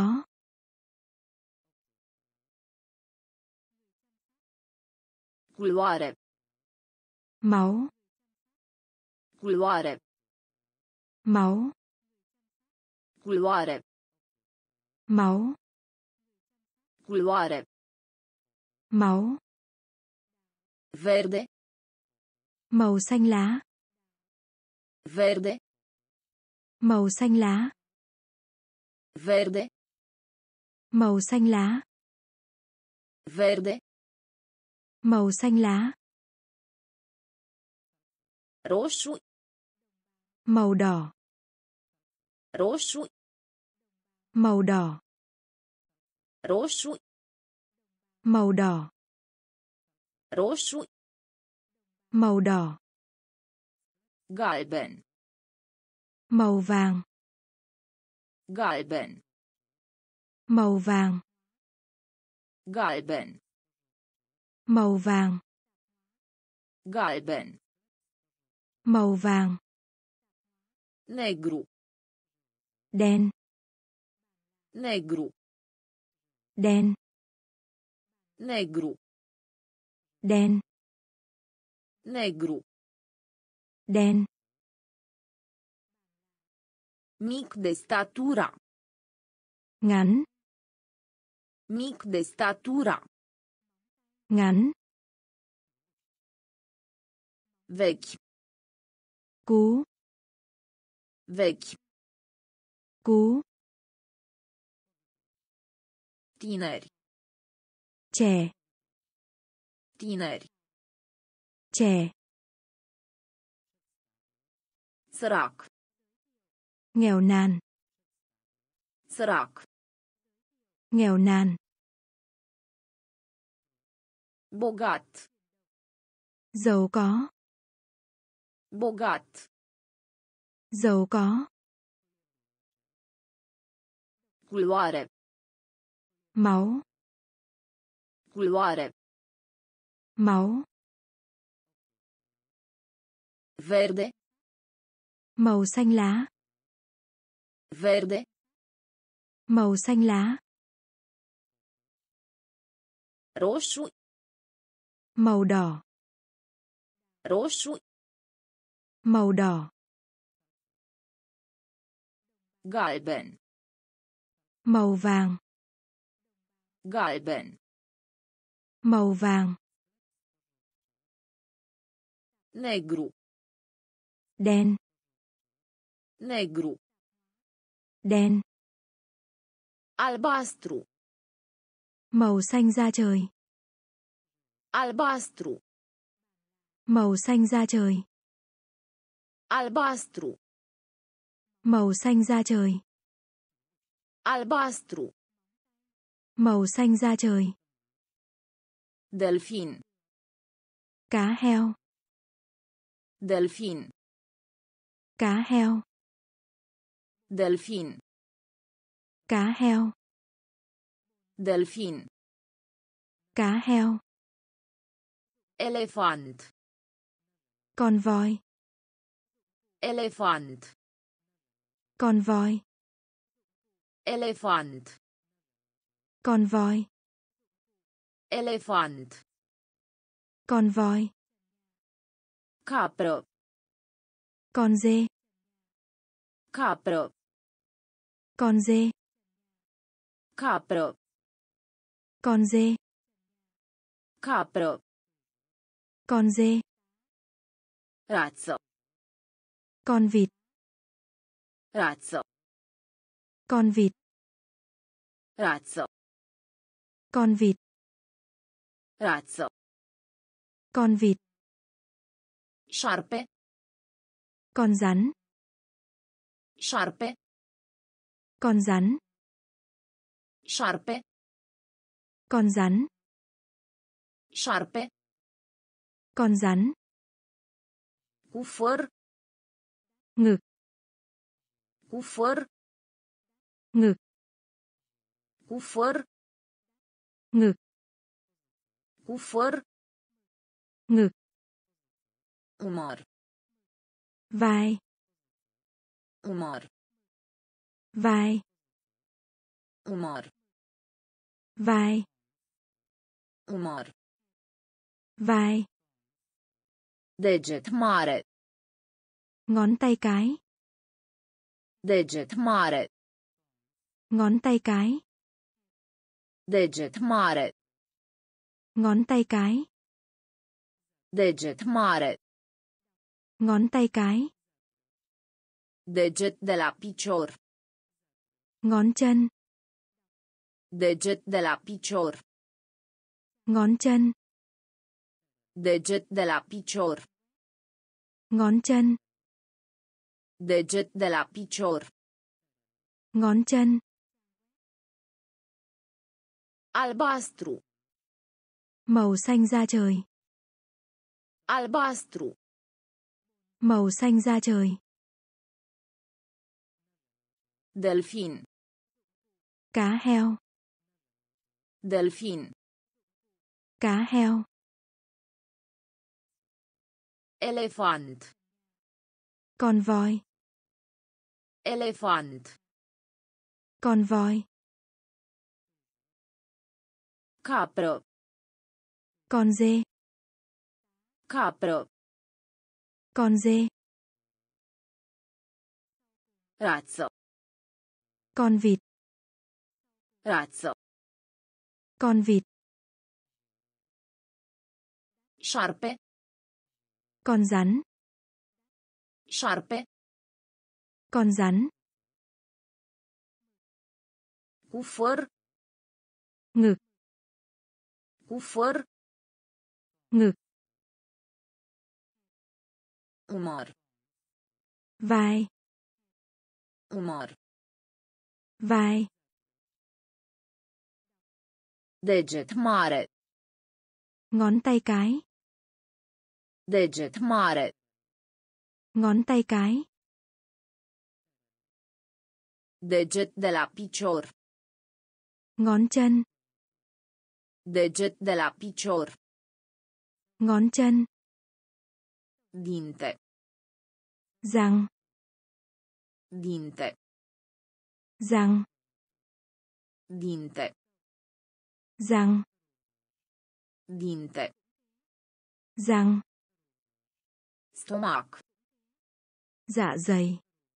Culoare. Máu. Culoare. Máu. Culoare. Máu. Culoare. Máu. Verde. Màu xanh lá. Verde. Màu xanh lá. Verde. Màu xanh lá. Verde. Màu xanh lá. Roșu. Màu đỏ. Roșu. Màu đỏ. Roșu. Màu đỏ. Roșu. Màu đỏ. Galben. Màu vàng. Galben. Màu vàng. Galben. Màu vàng. Galben. Màu vàng. Negru. Đen. Negru. Đen. Negru. Đen. Negru. Đen. Mic de statura. Ngắn. Mic de statura. Ngắn. Vechi. Cú. Vechi. Cú. Tineri. Trẻ. Tineri. Trẻ. Sărac. Nghèo nàn. Sărac. Nghèo nàn. Bogat. Giàu có. Bogat. Giàu có. Culoare. Máu. Culoare. Máu. Verde. Màu xanh lá. Verde. Màu xanh lá. Roșu. Màu đỏ. Roșu. Màu đỏ. Galben. Màu vàng. Galben. Màu vàng. Negru. Đen. Negru. Đen. Albastru. Màu xanh da trời. Albastru. Màu xanh da trời. Albastru. Màu xanh da trời. Albastru. Màu xanh da trời. Delfin. Cá heo. Delfin. Cá heo. Delfin. Cá heo. Delfin. Cá heo. Elefant. Con voi. Elefant. Con voi. Elefant. Con voi. Elefant. Con voi. Capră. Con dê. Capră. Con dê. Capră. Con dê. Capră. Con dê. Rață. Con vịt. Rață. Con vịt. Rață. Con vịt. Rață. Con vịt. Șarpe. Con rắn. Șarpe. Con rắn. Șarpe. Con rắn. Șarpe. Con rắn. Cu făr. Ngực. Cu făr. Ngực. Cu făr. Ngực. Cu făr. Ngực. Umăr. Vai. Umăr. Vai. Umăr. Vai. Umăr. Vai. Deget mare. Ngón tay cái. Deget mare. Ngón tay cái. Deget mare. Ngón tay cái. Deget mare. Ngón tay cái. Deget de la picior. Ngón chân. Deget de la picior. Ngón chân. Deget de la picior. Ngón chân. Deget de la picior. Ngón chân. Albastru. Màu xanh da trời. Albastru. Màu xanh da trời. Delfin. Cá heo. Delfin. Cá heo. Elefant. Con voi. Elefant. Con voi. Capră. Con dê. Capră. Con dê. Rață. Con vịt. Rață. Con vịt. Șarpe. Con rắn. Șarpe. Con rắn. Cu făr. Ngực. Cu făr. Ngực. Umăr. Vai. Umăr. Vai. Deget mare. Ngón tay cái. Deget mare. Ngón tay cái. Deget de la picior. Ngón chân. Deget de la picior. Ngón chân. Dinte. Răng. Dinte. Răng. Dinte. Răng. Dinte. Răng. Stomac. Dạ dày.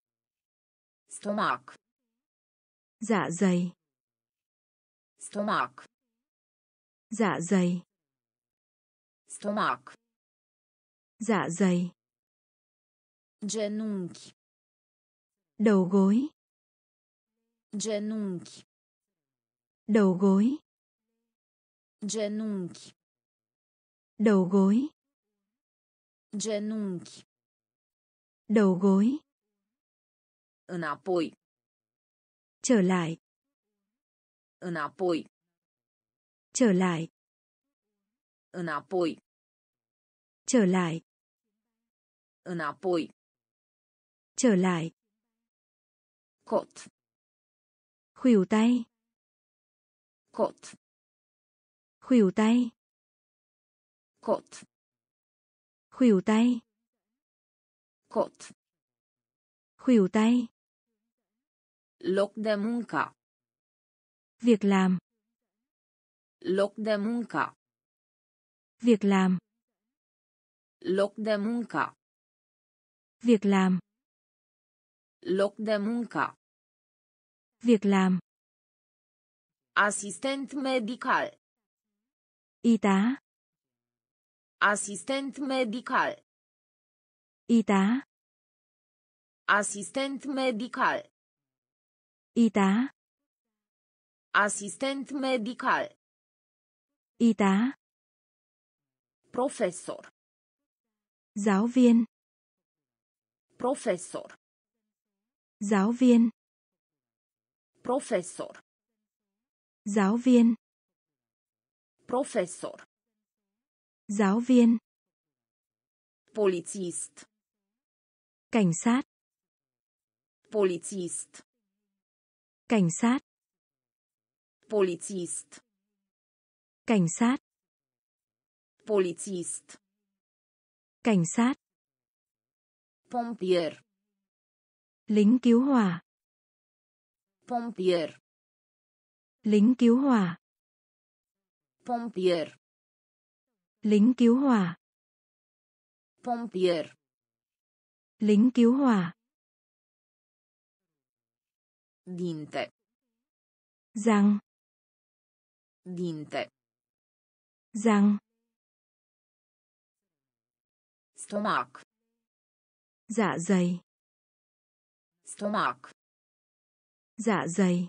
Stomac. Dạ dày. Stomac. Dạ dày. Stomac. Dạ dày. Genunchi. Đầu gối. Genunchi. Đầu gối. Genunchi. Đầu gối. Genunchi. Đầu gối. Înapoi. Trở lại. Înapoi. Trở lại. Înapoi. Trở lại. Înapoi. Trở lại. Cot. Khuỷu tay. Cot. Khuỷu tay. Cot. Khuỷu tay. Cot. Khuỷu tay. Loc de muncă. Việc làm. Loc de muncă. Việc làm. Loc de muncă. Việc làm. Loc de muncă. Việc làm. Asistent medical. Y tá. Asistent medical. Y tá. Asistent medical. Y tá. Asistent medical. Y tá. Profesor. Giáo viên. Profesor. Giáo viên. Profesor. Giáo viên. Profesor. Giáo viên. Polițist. Cảnh sát. Polițist. Cảnh sát. Polițist. Cảnh sát. Polițist. Cảnh sát. Pompier. Lính cứu hỏa. Pompier. Lính cứu hỏa. Pompier. Lính cứu hỏa. Pompier. Lính cứu hỏa. Dinte. Răng. Dinte. Răng. Stomac. Dạ dày. Stomac. Dạ dày.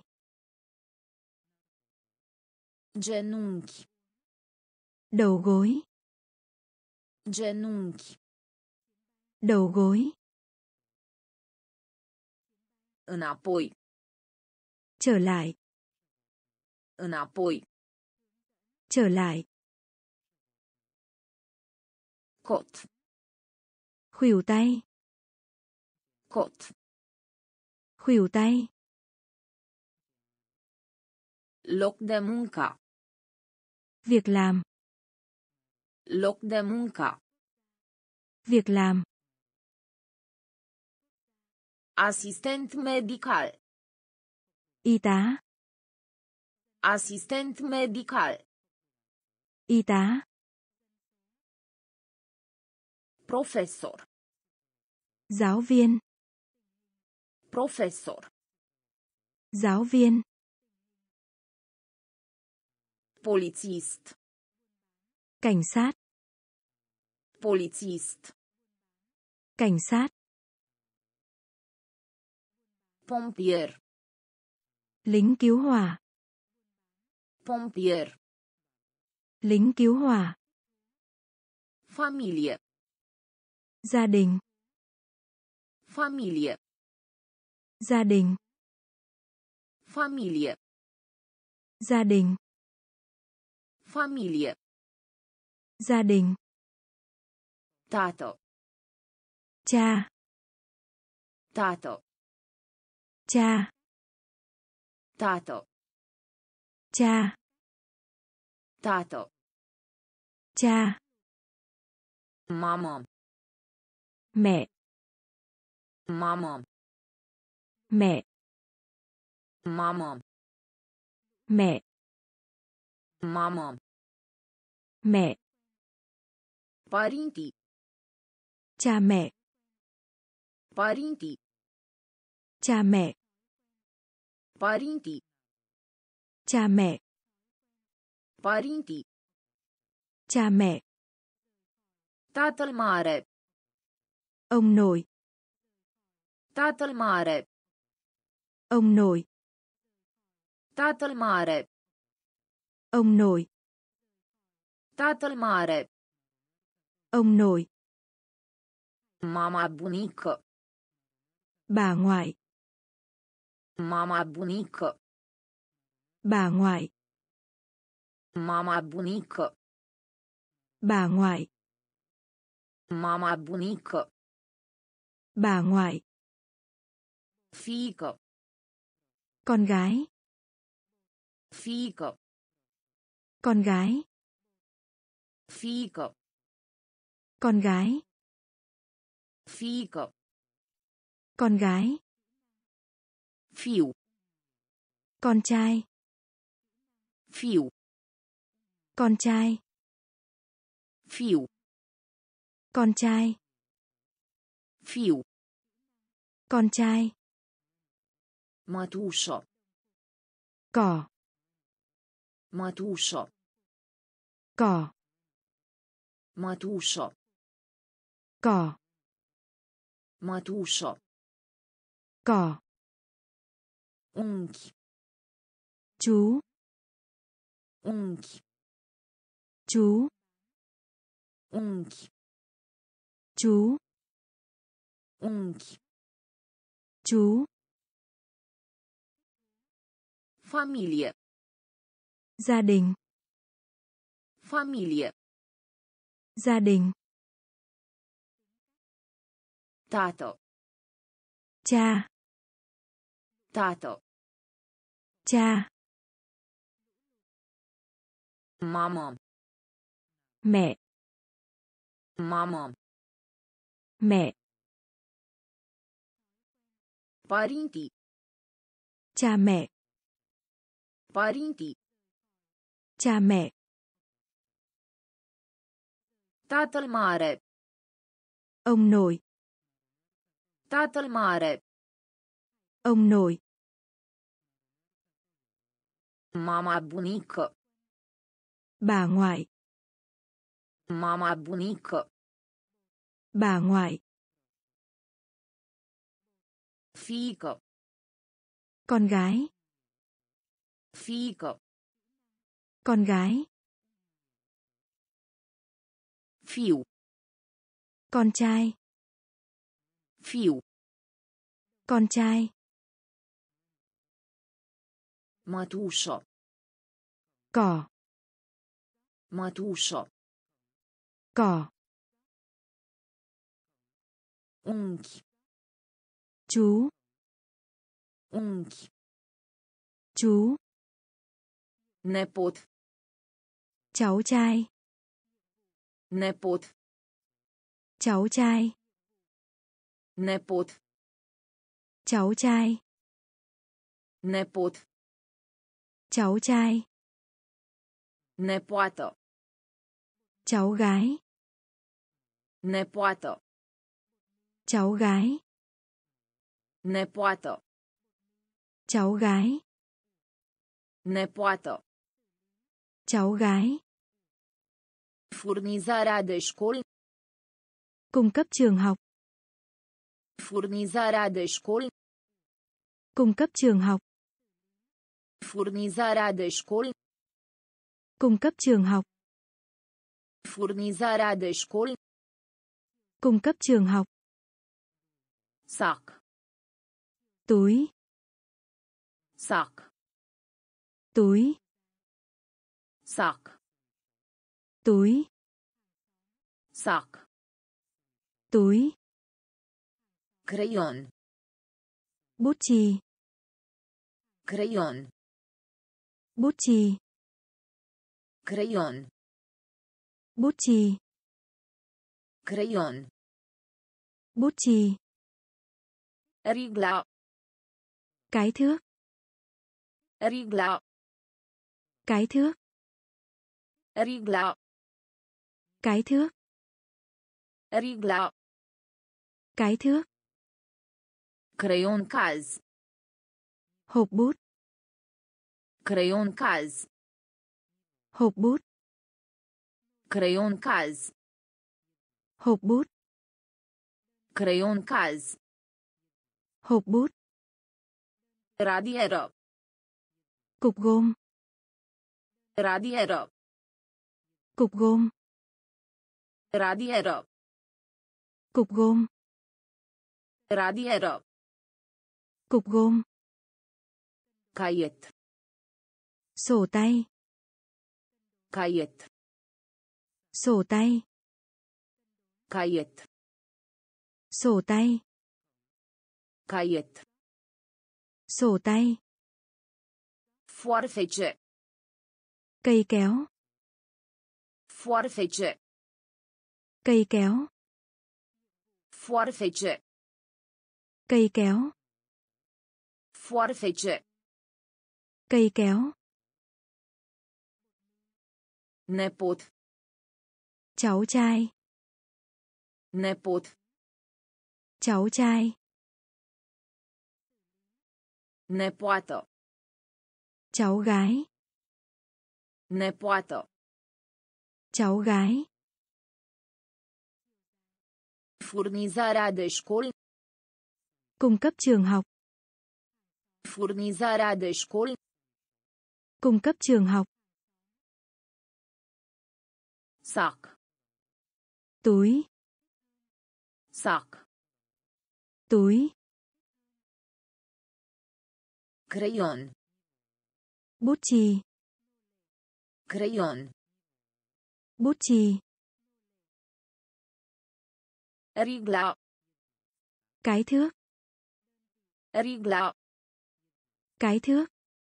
Genunchi. Đầu gối. Genunchi. Đầu gối. Înapoi. Trở lại. Înapoi. Trở lại. Cot. Khuỷu tay. Cot. Khuỷu tay. Loc de muncă. Việc làm. Loc de muncă. Việc làm. Asistent medical. Y tá. Asistent medical. Y tá. Profesor. Giáo viên. Profesor. Giáo viên. Polițist. Cảnh sát. Polițist. Cảnh sát. Pompier. Lính cứu hỏa. Pompier. Lính cứu hỏa. Familie. Gia đình. Familie. Gia đình. Familie. Gia đình. Familie. Gia đình. Tată. Cha. Tată. Cha. Tată. Cha. Tată. Cha. Mamă. Mẹ. Mamă. Mẹ. Mamă. Mẹ. Mamă. Mẹ. Părinții. Cha mẹ. Părinții. Cha mẹ. Părinții. Cha mẹ. Părinții. Cha mẹ. Tatăl mare. Ông nội. Tatăl mare. Ông nội. Tatăl mare. Ông nội. Tatăl mare. Ông nội. Mama bunică. Bà ngoại. Mama bunică. Bà ngoại. Mama bunică. Bà ngoại. Mama bunică. Bà ngoại. Fiică. Con gái. Fiică. Con gái. Fiică. Con gái. Fiică. Con gái. Fiu. Con trai. Fiu. Con trai. Fiu. Con trai. Fiu. Con trai. Mătușă. Cỏ. Mătușă. Cỏ. Mătușă. Cỏ. Mătușă. Cỏ. Unchi. Chú. Unchi. Chú. Unchi. Chú. Unchi. Chú. Familie. Gia đình. Familie. Gia đình. Tată. Cha. Tată. Cha. Mamă. Mẹ. Mamă. Mẹ. Părinții. Cha mẹ. Părinții. Cha mẹ. Tatăl mare. Ông nội. Tatăl mare. Ông nội. Mama bunică. Bà ngoại. Mama bunică. Bà ngoại. Fiică. Con gái. Fiică. Con gái. Fiu. Con trai. Fiu. Con trai. Mătușă. Cỏ. Mătușă. Cỏ. Unchi. Chú. Unchi. Chú. Nepot. Cháu trai. Nepot. Cháu trai. Nepot. Cháu trai. Nepot. Cháu trai. Nepoată. Cháu gái. Nepoată. Cháu gái. Nepoată. Cháu gái. Nepoată. Cháu gái. Furnizarea de școli. Cung cấp trường học. Furnizarea de școli. Cung cấp trường học. Furnizarea de școli. Cung cấp trường học. Furnizarea de școli. Cung cấp trường học. Sac. Túi. Sac. Túi. Sac. Túi. Sac. Túi. Creion. Bút chì. Creion. Bút chì. Creion. Bút chì. Creion. Bút chì. Rigla. Cái thước. Rigla. Cái thước. Rigla. Cái thước. Rigla. Cái thước. Creion caz. Hộp bút. Creion caz. Hộp bút. Creion caz. Hộp bút. Creion caz. Hộp bút. Radieră. Cục gôm. Radieră. Cục gôm. Radieră. Cục gôm. Radieră. Cục gôm. Caiet. Sổ tay. Caiet. Sổ tay. Caiet. Sổ tay. Caiet. Sổ tay. Foarfece. Cây kéo. Foarfece. Cây kéo. Foarfece. Cây kéo. Foarfece. Cây kéo. Nepot. Cháu trai. Nepot. Cháu trai. Nepoată. Cháu gái. Nepoată. Cháu gái. Furnizarea de școli. Cung cấp trường học. Furnizarea de școli. Cung cấp trường học. Sac. Túi. Sac. Túi. Creion. Bút chì. Creion. Bút chì. Rigla. Cái thước. Rigla. Cái thước.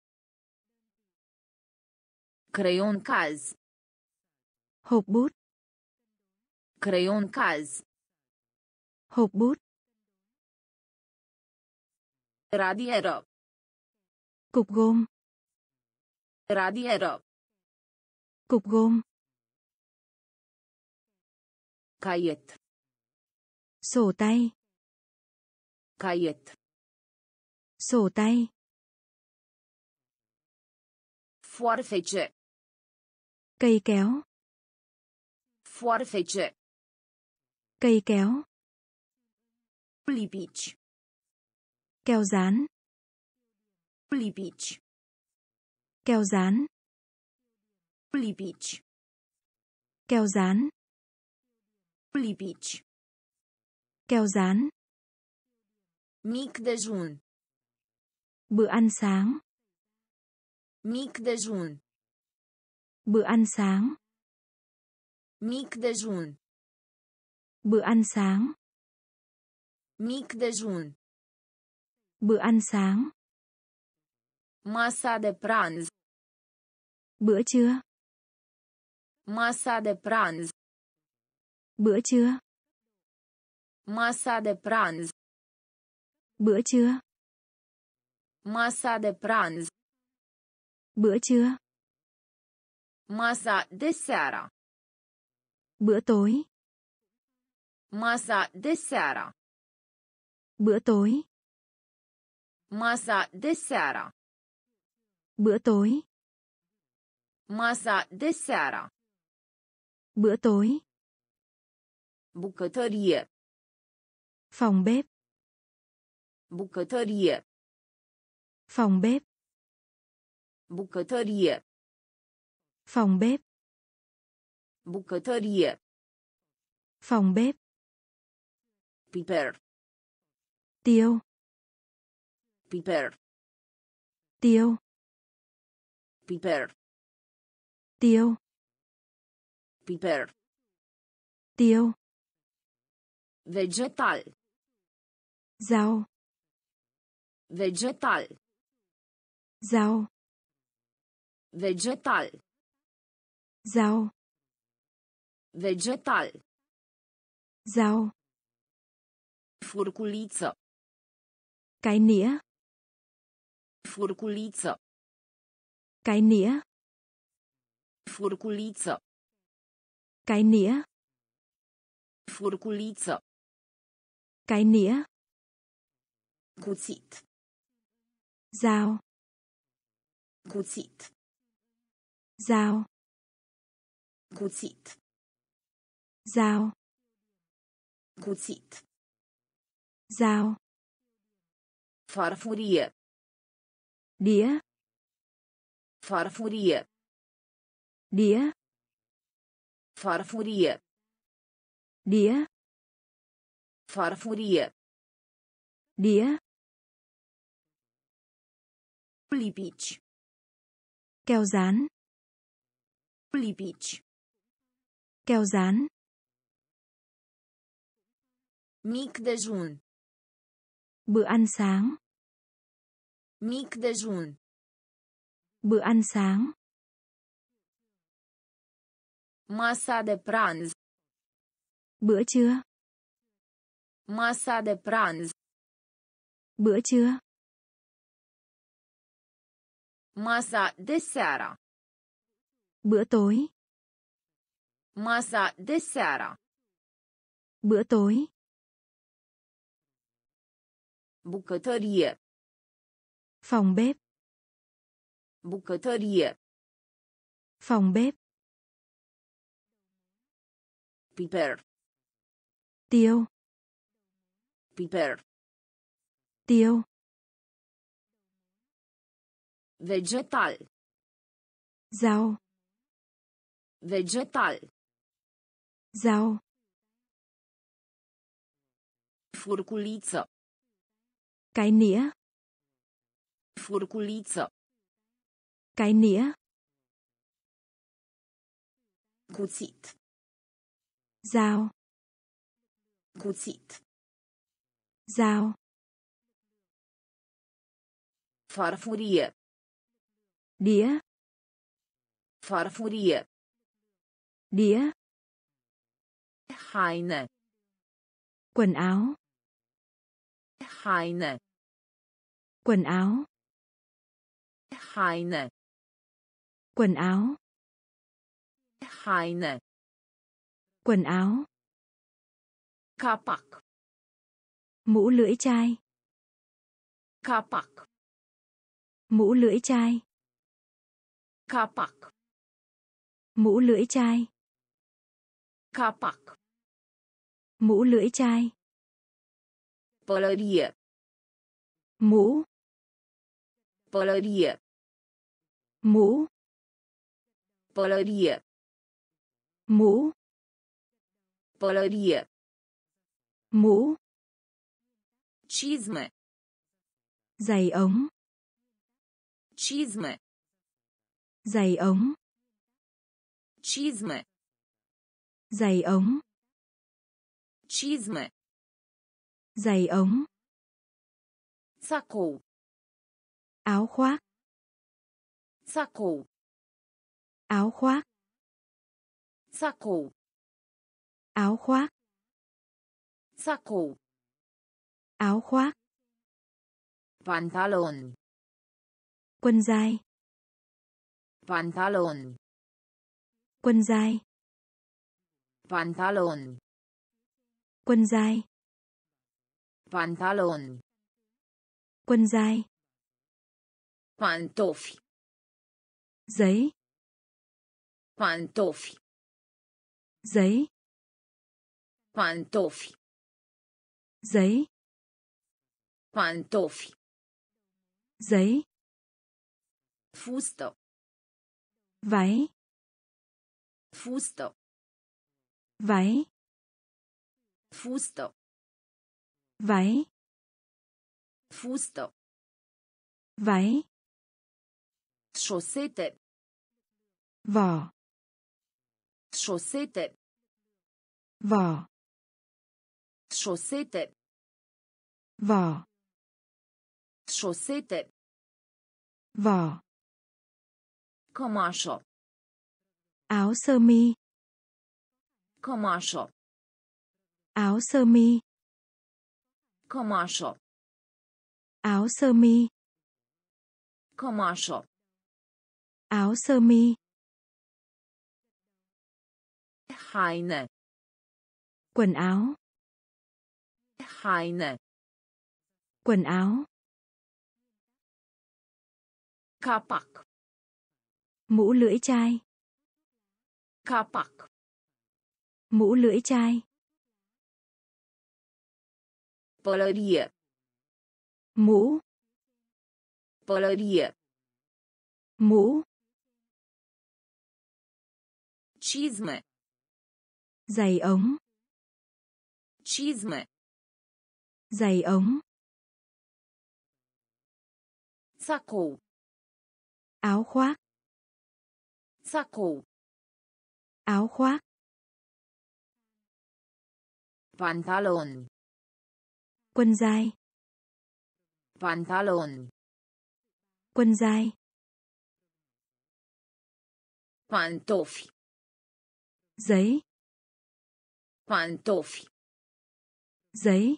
Creion caz. Hộp bút. Creion caz. Hộp bút. Radieră. Cục gôm. Radieră. Cục gôm. Caiet. Sổ tay. Caiet. Sổ tay. Foarfece. Cây kéo. Foarfece. Cây kéo. Lipici. Keo dán. Lipici. Keo dán. Lipici. Keo dán. Lipici. Keo dán. Mic dejun. Bữa ăn sáng. Mic dejun. Bữa ăn sáng. Mic dejun. Bữa ăn sáng. Mic dejun. Bữa ăn sáng. Masa de pranz. Bữa trưa. Masa de pranz. Bữa trưa. Masa de pranz. Bữa trưa. Masa de pranz. Bữa trưa. Masa de seara. Bữa tối. Masa de seară. Bữa tối. Masa de seară. Bữa tối. Masa de seară. Bữa tối. Bucătărie. Phòng bếp. Bucătărie. Phòng bếp. Bucătărie. Phòng bếp. Bucătărie. Phòng bếp. Piper. Tiêu. Piper. Tiêu. Piper. Tiêu. Piper. Tiêu. Vegetal. Rau. Vegetal. Rau. Vegetal. Rau. Vegetal. Rau. Furculiță. Cái nĩa. Furculiță. Cái nĩa. Furculiță. Cái nĩa. Furculiță. Cái nĩa. Cuțit. Dao. Cuțit. Dao. Cuțit. Dao. Cuțit. Dao. Farfurie. Đĩa. Farfurie. Đĩa. Farfurie. Đĩa. Farfurie. Đĩa. Lipici. Keo dán. Lipici. Keo dán. Mic dejun. Bữa ăn sáng. Mic dejun. Bữa ăn sáng. Masa de pranz. Bữa trưa. Masa de pranz. Bữa trưa. Masa de seară. Bữa tối. Masa de seară. Bữa tối. Bucătărie. Phòng bếp. Bucătărie. Phòng bếp. Piper. Tiêu. Piper. Tiêu. Vegetal. Rau. Vegetal. Rau. Furculiță. Cái nĩa. Furculiță. Cái nĩa. Cuțit. Dao. Cuțit. Dao. Farfurie. Đĩa. Farfurie. Đĩa. Haine. Quần áo. Haine. Quần áo. Haine. Quần áo. Haine. Quần áo. Capac. Mũ lưỡi chai. Capac. Mũ lưỡi chai. Capac. Mũ lưỡi chai. Capac. Mũ lưỡi chai. Pălărie. Mũ. Pălărie. Mũ. Pălărie. Mũ. Pălărie. Mũ. Cizme. Giày ống. Cizme. Giày ống. Cizme. Giày ống. Cizme. Giày ống. Sacou. Áo khoác. Sacou. Áo khoác. Sacou. Áo khoác. Sacou. Áo khoác. Pantaloni. Quần dài. Pantaloni. Quần dài. Pantaloni. Quần dài. Pantaloni. Quần dài. Pantofi. Giấy. Pantofi. Giấy. Pantofi. Giấy. Pantofi. Giấy. Fustă. Váy. Fustă. Váy. Fustă. Váy. Fustă. Váy. Șosete. Vỏ. Șosete. Vỏ. Șosete. Vỏ. Șosete. Vỏ. Cămașă. Áo sơ mi. Cămașă. Áo sơ mi. Cămașă. Áo sơ mi. Cămașă. Áo sơ mi. Haine. Quần áo. Haine. Quần áo. Capac. Mũ lưỡi chai. Capac. Mũ lưỡi chai. Pălărie. Mũ. Pălărie. Mũ. Cizme. Giày ống. Cizme. Giày ống. Sacou. Áo khoác. Sacou. Áo khoác. Pantaloni. Quần dài. Pantaloni. Quần dài. Pantofi. Giấy. Pantofi. Giấy.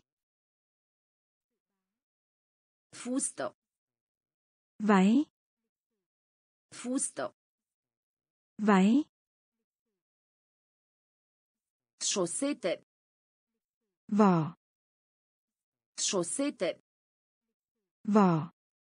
Fustă. Váy. Fustă. Váy. Șosete. Vỏ. Șosete. Vỏ.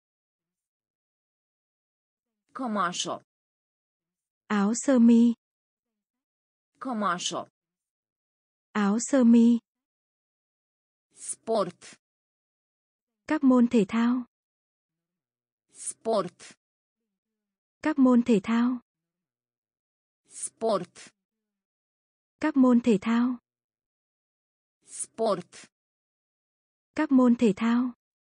Cămașă. Áo sơ mi. Cămașă. Áo sơ mi. Sport. Các môn thể thao. Sport. Các môn thể thao. Sport. Các môn thể thao. Sport. Các môn thể thao.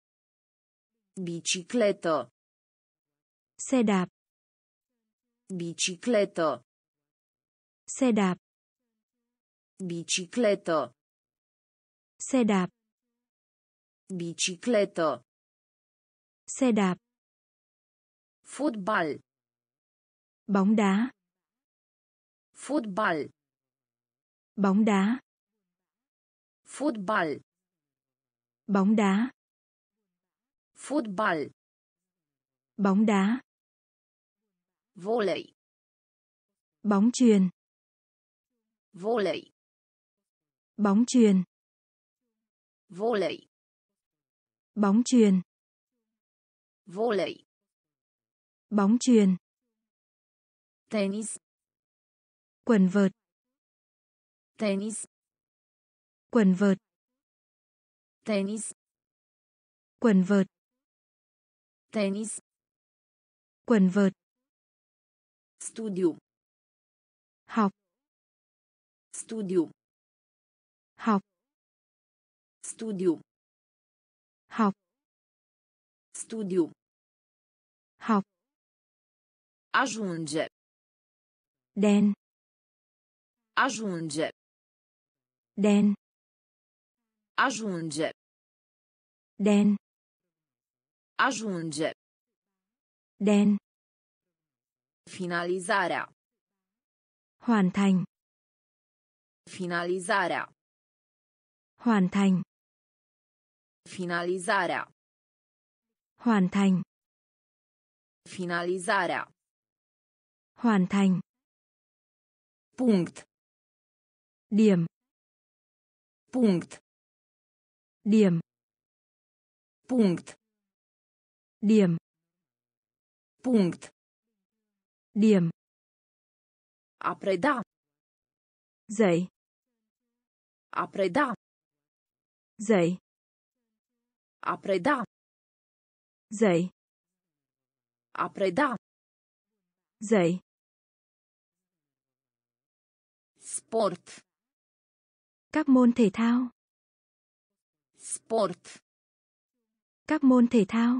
Bicicletă. Xe đạp. Bicicletă. Xe đạp. Bicicletă. Xe đạp. Bicicletă. Xe đạp. Fotbal. Bóng đá. Fotbal. Bóng đá. Fotbal. Bóng đá. Fotbal. Bóng đá. Volei. Bóng chuyền. Volei. Bóng chuyền. Volei. Bóng chuyền. Volei. Bóng chuyền. Tenis. Quần vợt. Tenis. Quần vợt. Tenis. Quần vợt. Tenis. Quần vợt. Studiu. Học. Studiu. Học. Studiu. Học. Studiu. Học. Ajunge. Đen. Ajunge. Đen. Ajunge. Đen. Ajunge. Đen. Finalizarea. Hoàn thành. Finalizarea. Hoàn thành. Finalizarea. Hoàn thành. Finalizarea. Hoàn thành. Punct. Điểm. Punct. Điểm. Punct. Điểm. Punct. Điểm. A preda. Dạy. A preda. Dạy. A preda. Dạy. A preda. Dạy. Sport. Các môn thể thao. Sport. Các môn thể thao.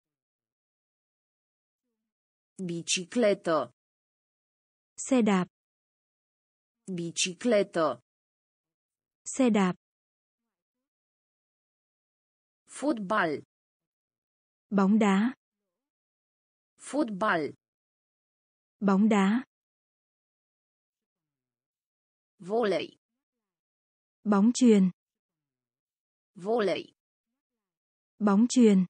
Bicicletă. Xe đạp. Bicicletă. Xe đạp. Fotbal. Bóng đá. Fotbal. Bóng đá. Volei. Bóng chuyền. Volei. Bóng chuyền.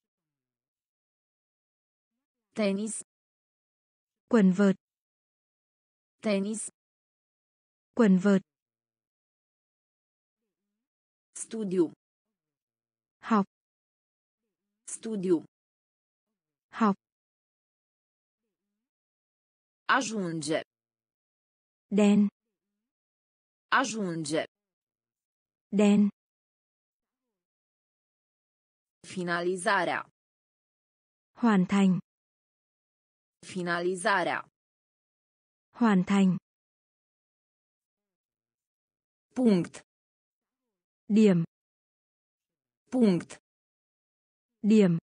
Tenis. Quần vợt. Tenis. Quần vợt. Studiu. Học. Studiu. Học. Ajunge. Đen. Ajunge. Đen. Finalizarea. Hoàn thành. Finalizarea. Hoàn thành. Punct. Điểm. Punct. Điểm.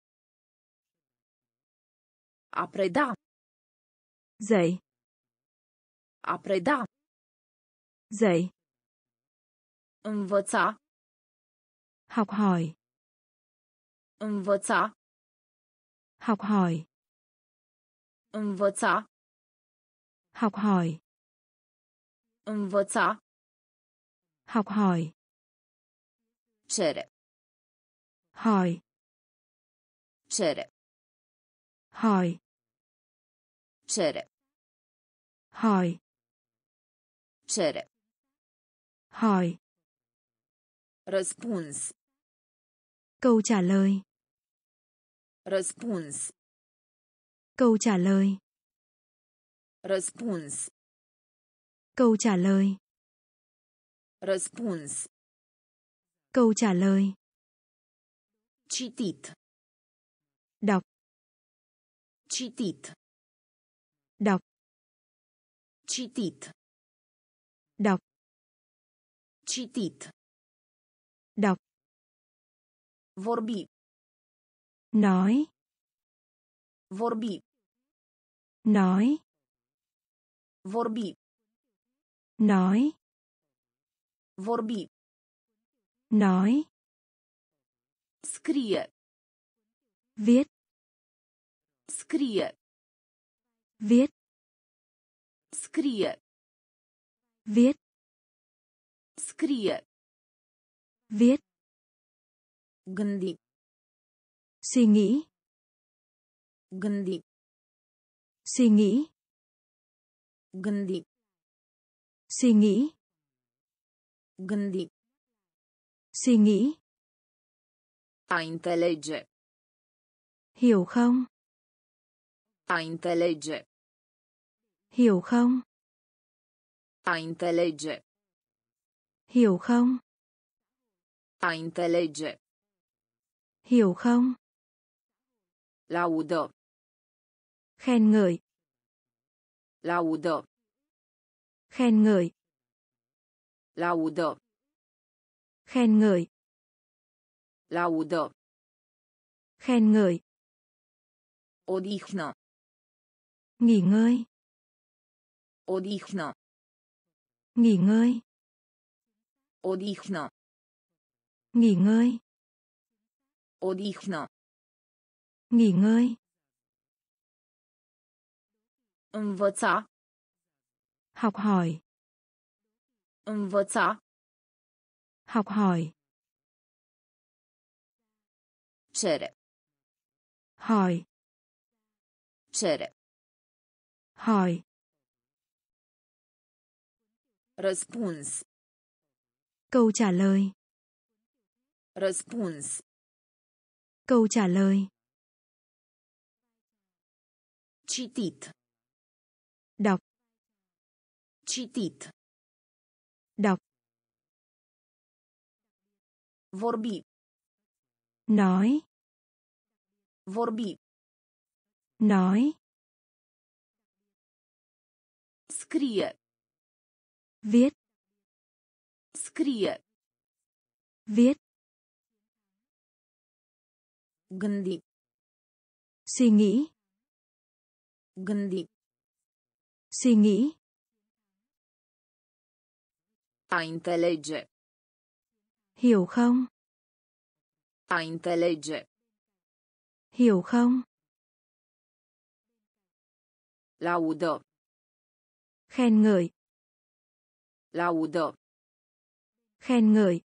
A preda. Dạy. A preda. Dạy. Învăța. Học hỏi. Învăța. Học hỏi. Învăța. Học hỏi. Învăța. Học hỏi. Cere. Hỏi. Cere. Hỏi. Cere. Hỏi. Cere. Hỏi. Răspuns. Câu trả lời. Răspuns. Câu trả lời. Răspuns. Câu trả lời. Răspuns. Câu trả lời. Citit. Đọc. Citit. Đọc. Citit. Đọc. Citit. Đọc. Vorbi. Nói. Vorbi. Nói. Vorbi. Nói. Vorbi. Nói. Scrie. Viết. Scrie. Viết. Scrie. Viết. Scrie. Viết. Gândi. Suy nghĩ. Gândi. Suy nghĩ. Gândi. Suy nghĩ. Gândi. Suy nghĩ. A înțelege. Hiểu không? A înțelege. Hiểu không? A înțelege. Hiểu không? A înțelege. Hiểu không? Laudă. Khen ngợi. Laudă. Khen ngợi. Laudă. Khen ngợi. Laudă. Khen ngợi. Odihnă. Nghỉ ngơi. Odihnă. Nghỉ ngơi. Odihnă. Nghỉ ngơi. Odihnă. Nghỉ ngơi. Învăța. Học hỏi. Învăța. Học hỏi. Cere. Hỏi. Cere. Hỏi. Răspuns. Câu trả lời. Răspuns. Câu trả lời. Citit. Đọc. Citit. Đọc. Vorbi. Nói. Vorbi. Nói. Scrie. Viết. Scrie. Viết. Gândi. Suy nghĩ. Gândi. Suy nghĩ. A înțelege. Hiểu không? A înțelege. Hiểu không? Laudă. Khen ngợi. Laudă. Khen ngợi.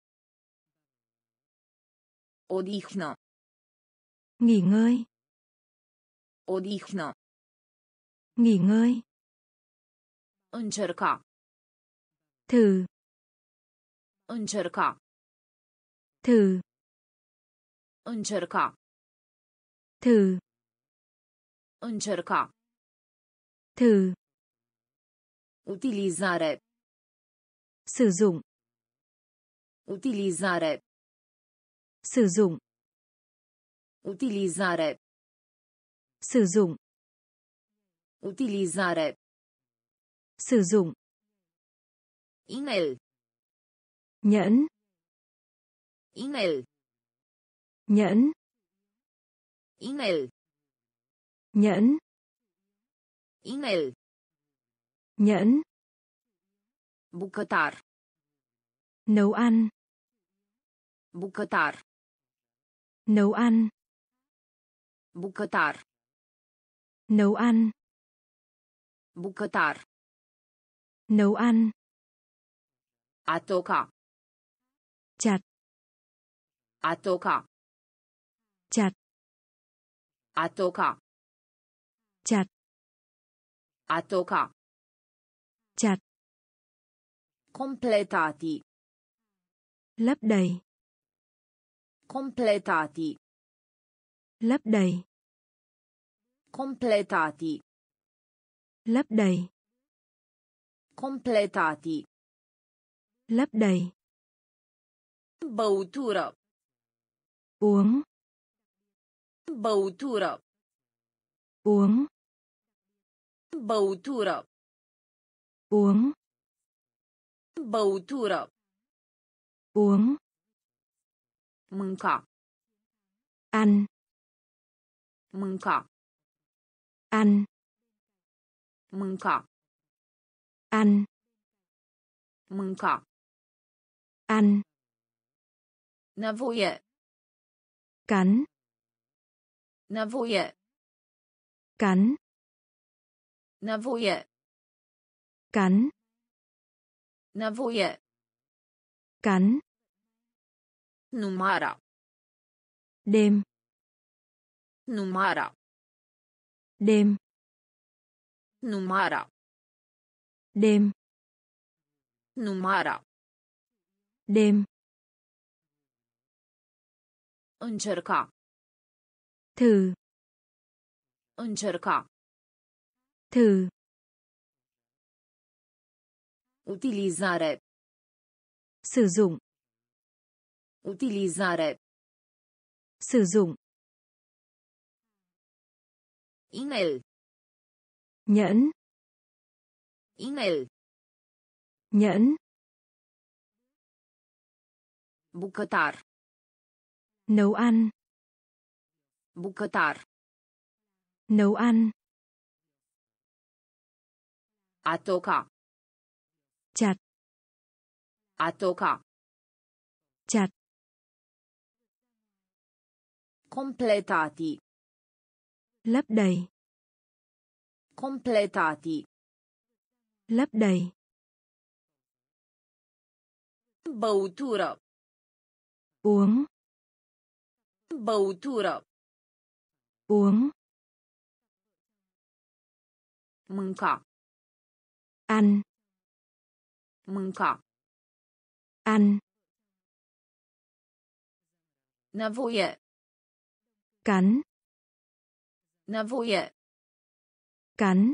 Odihnă. Nghỉ ngơi. Odihnă. Nghỉ ngơi. Încerca. Thử. Încerca. Thử. Încerca. Thử. Încerca. Thử. Utilizare. Sử dụng. Utilizare. Sử dụng. Utilizare. Sử dụng. Utilizare. Sử dụng. Email. Nhẫn. Email. Nhẫn. Email. Nhẫn. Email. Nhẫn. Bucătar. Nấu ăn. Bucătar. Nấu ăn. Bucătar. Nấu ăn. Bucătar. Nấu ăn. A toca. Chặt. A toca. Chặt. A toca. Chặt. A toca. Chặt. Completati. Lấp đầy. Completati. Lấp đầy. Completati. Lấp đầy. Completati. Lấp đầy. Băutură. Uống. Băutură. Uống. Băutură. Uống. Băutură. Uống. Mânca. Ăn. Mânca. Ăn. Mânca. Ăn. Mânca. Ăn. Nevoie. Cắn. Nevoie. Cắn. Nevoie. Cắn. Nevoie. Cắn. Numara. Đêm. Numara. Đêm. Numara. Đêm. Numara. Đêm. Încerca. Thử. Încerca. Thử. Utilizare. Sử dụng. Utilizare. Sử dụng. Email. Nhẫn. Email. Nhẫn. Bucătar. Nấu ăn. Bucătar. Nấu ăn. A toca. Chặt. A toca. Chặt. Completati. Lấp đầy. Completati. Lấp đầy. Băutură. Uống. Băutură. Uống. Mânca. Ăn. Mânca. Ăn. Nevoie. Cắn. Nevoie. Cắn.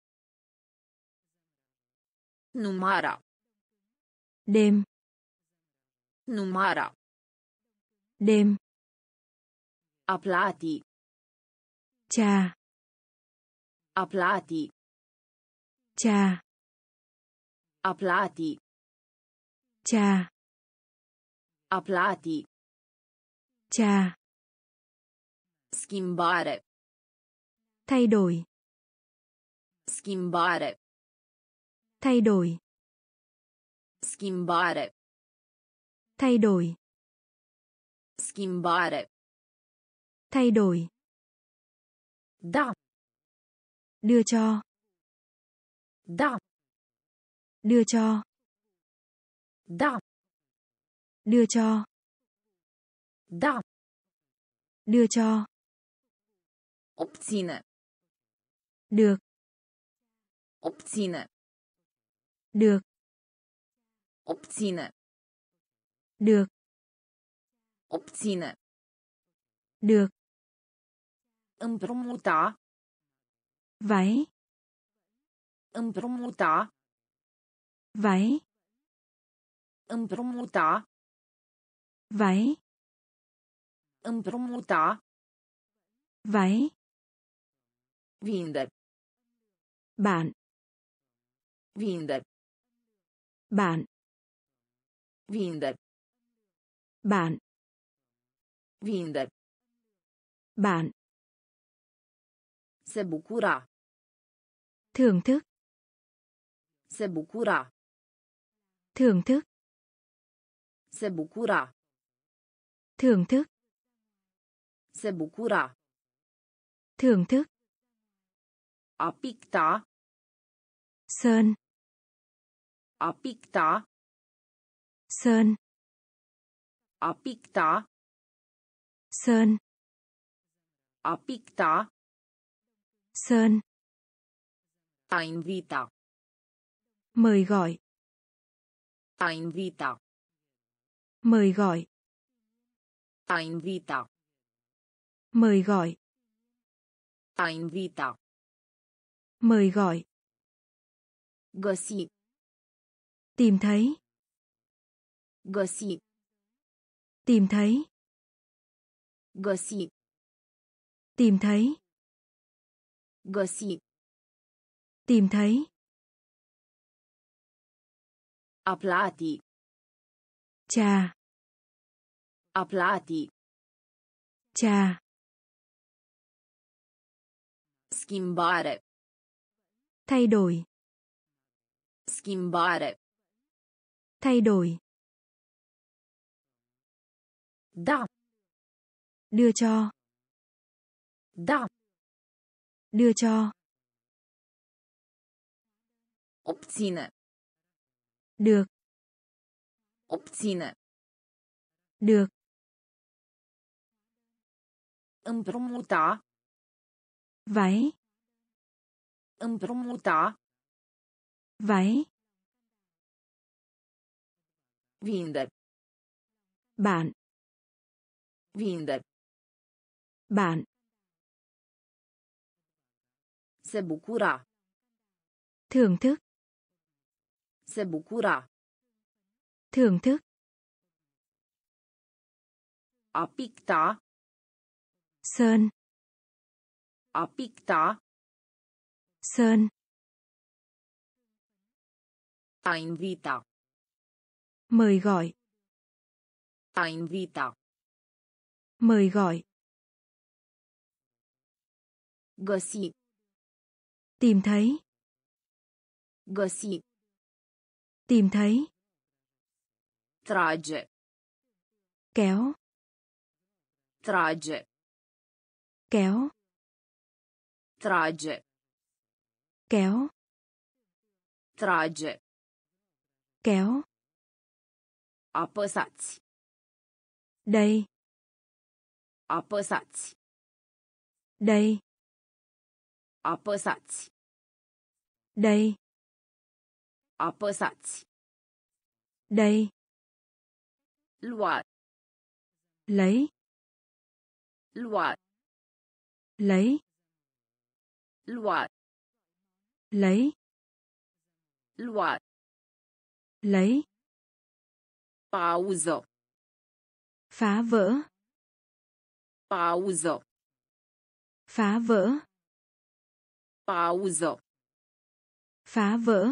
Numara. Đêm. Numara. Đêm. A plati. Trà. A plati. Trà. A plati. Trà. A plati. Trà. Schimbare. Thay đổi. Schimbare. Thay đổi. Schimbare. Thay đổi. Schimbare. Thay đổi. Da. Đưa cho. Da. Đưa cho. Da. Đưa cho. Da. Đưa cho. Obține. Được. Obține. Được. Obține. Được. Obține. Được. Împrumuta. Váy. Împrumuta. Váy. Împrumuta. Váy. Împrumuta. Váy. Vinde. Bạn. Vinde. Bạn. Vinde. Bạn. Vinde. Bạn. Se bucura. Thưởng thức. Se bucura. Thưởng thức. Se bucura. Thưởng thức. Se bucura. Thưởng thức. A picta. Sơn. A picta. Sơn. A picta. Sơn. A picta. Sơn. A invita. Mời gọi. A invita. Mời gọi. A invita. Mời gọi. A invita. Mời gọi. Găsi. Tìm thấy. Găsi. Tìm thấy. Găsi. Tìm thấy. Găsi. Tìm thấy. A plati. Trà. A plati. Trà. Schimbare. Thay đổi. Schimbare. Thay đổi. Da. Đưa cho. Da. Đưa cho. Obține. Được. Obține. Được. Împrumuta. Váy. Împrumuta. Váy. Vinde. Bạn. Vinde. Bạn. Se bucura. Thưởng thức. Se bucura. Thưởng thức. A picta. Sơn. A picta. Sơn. A invita. Mời gọi. A invita. Mời gọi. Găsi. Tìm thấy. Găsi. Tìm thấy. Trage. Kéo. Trage. Kéo. Trage. Kéo. Trage. Kéo. Apăsați. Đây. Apăsați. Đây. Apăsați. Đây. Apăsați. Đây. Lua. lấy, Lua. lấy, Lua. lấy, Lua. lấy, Pauză. phá vỡ, Pauză. phá vỡ, Pauză. phá vỡ,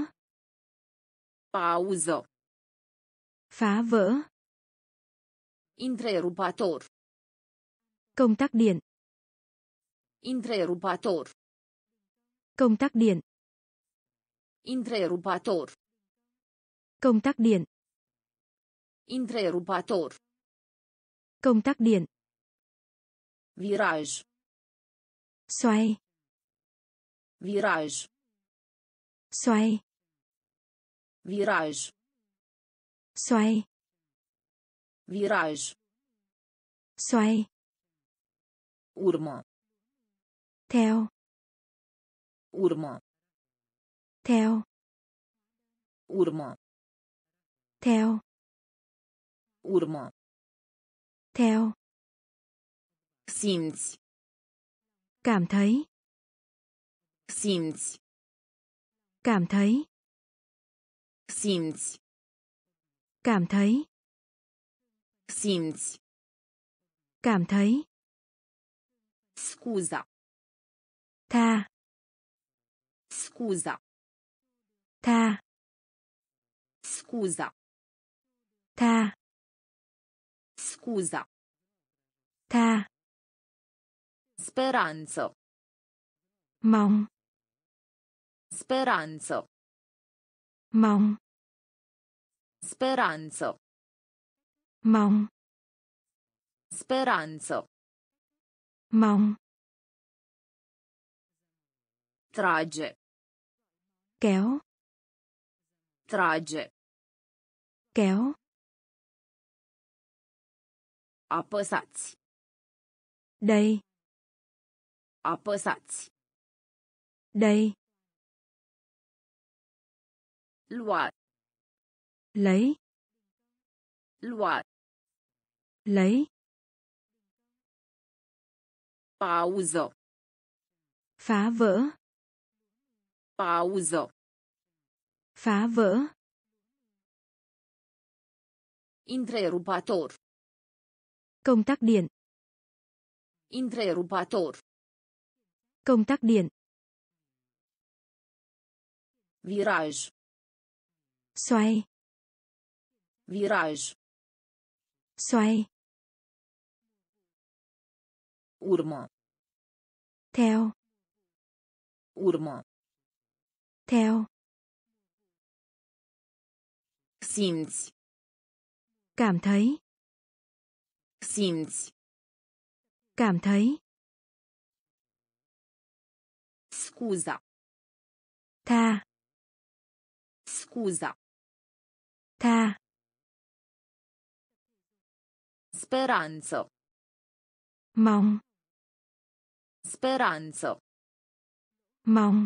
Pauză. phá vỡ, Întrerupator. công tắc điện, Întrerupator. công tắc điện, Întrerupator. công tắc điện, Întrerupator. công tắc điện, Viraj. xoay, Viraj. xoay, Viraj. xoay, Viraj. xoay, Urmă. theo, Urmă. theo, Urmă. theo, Urmă. theo, Simți. cảm thấy, Simți. cảm thấy, Simți. cảm thấy, Simți. cảm thấy, Scuza. tha, Scuza. tha, Scuza. tha, Scuza. tha, Speranță. mong, Speranță. mong, Speranță. mong, Speranță. mong, Trage. kéo, Trage. kéo, Apăsați. đây, Apăsați. đây, Lua. lấy, Lua. lấy, Pauză. phá vỡ, Pauză. phá vỡ, Întrerupator. công tắc điện, Întrerupator. công tắc điện, Viraj. xoay, Viraj. xoay, Urmă. theo, Urmă. theo, Simți. cảm thấy, Simți. cảm thấy, Scuza. tha, Scuza. tha, Speranță. mong, Speranță. mong,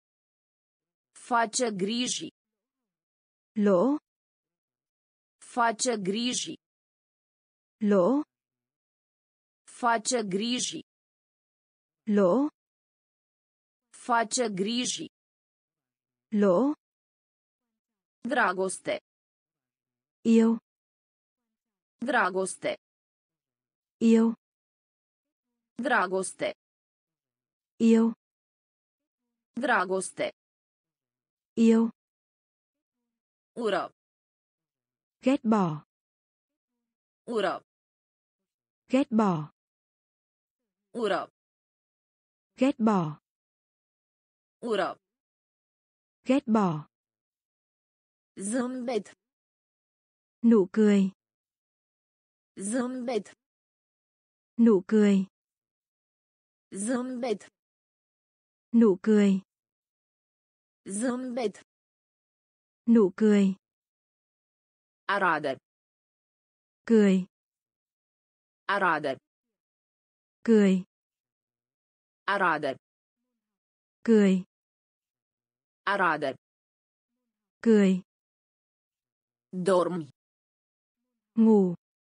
Face griji. lỗ, Face griji. lỗ, Face griji. lỗ, Face griji. lỗ, Dragoste. yêu, Dragoste. yêu, Dragoste. yêu, Dragoste. yêu, Ură. ghét bỏ, Ură. ghét bỏ, Ură. ghét bỏ, Ură. ghét bỏ, Zâmbet. nụ cười, Zâmbet. nụ cười, Zâmbet. nụ cười, Zâmbet. nụ cười, Arată. cười, Arată. cười, Arată. cười, Arată. cười, Dormi. ngủ,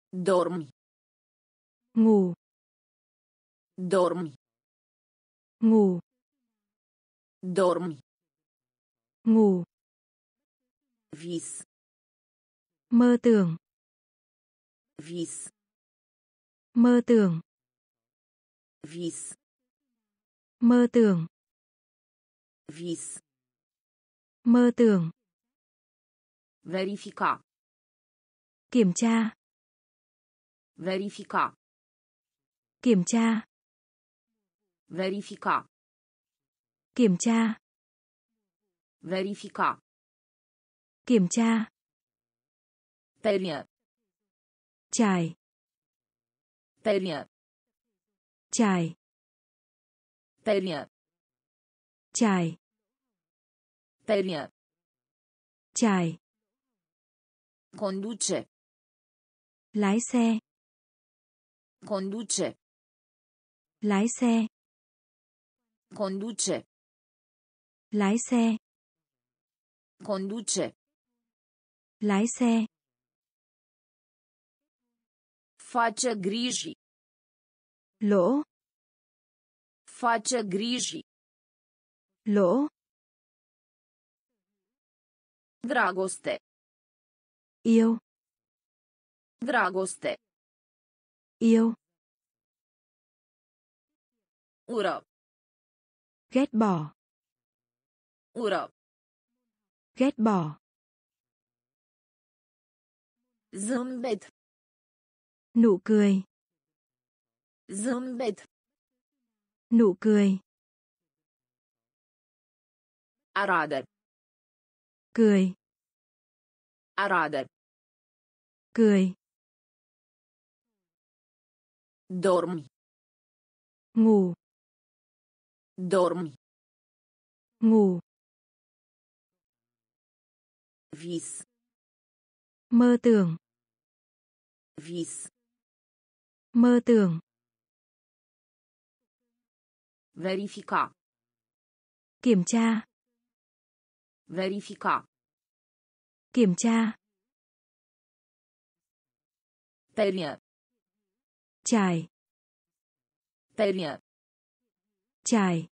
Dormi. Ngủ. Dormi. Ngủ. Dormi. Ngủ. Vis. Mơ tưởng. Vis. Mơ tưởng. Vis. Mơ tưởng. Vis. Mơ tưởng. Verifica. Kiểm tra. Verifica. Kiểm tra. Verifica. Kiểm tra. Verifica. Kiểm tra. Perie. Trải. Perie. Trải. Perie. Trải. Perie. Trải. Conduce. Lái xe. Conduce. Lái xe. Conduce. Lái xe. Conduce. Lái xe. Face griji. Lỗ. Face griji. Lỗ. Dragoste. Yêu. Dragoste. Yêu. Ură. Ghét bỏ. Ură. Ghét bỏ. Zâmbet. Nụ cười. Zâmbet. Nụ cười. Arată. Cười. Arată. Cười. Dormi. Ngủ. Dormi. Ngủ. Vis. Mơ tưởng. Vis. Mơ tưởng. Verifica. Kiểm tra. Verifica. Kiểm tra. Perie. Trải. Perie. Trải.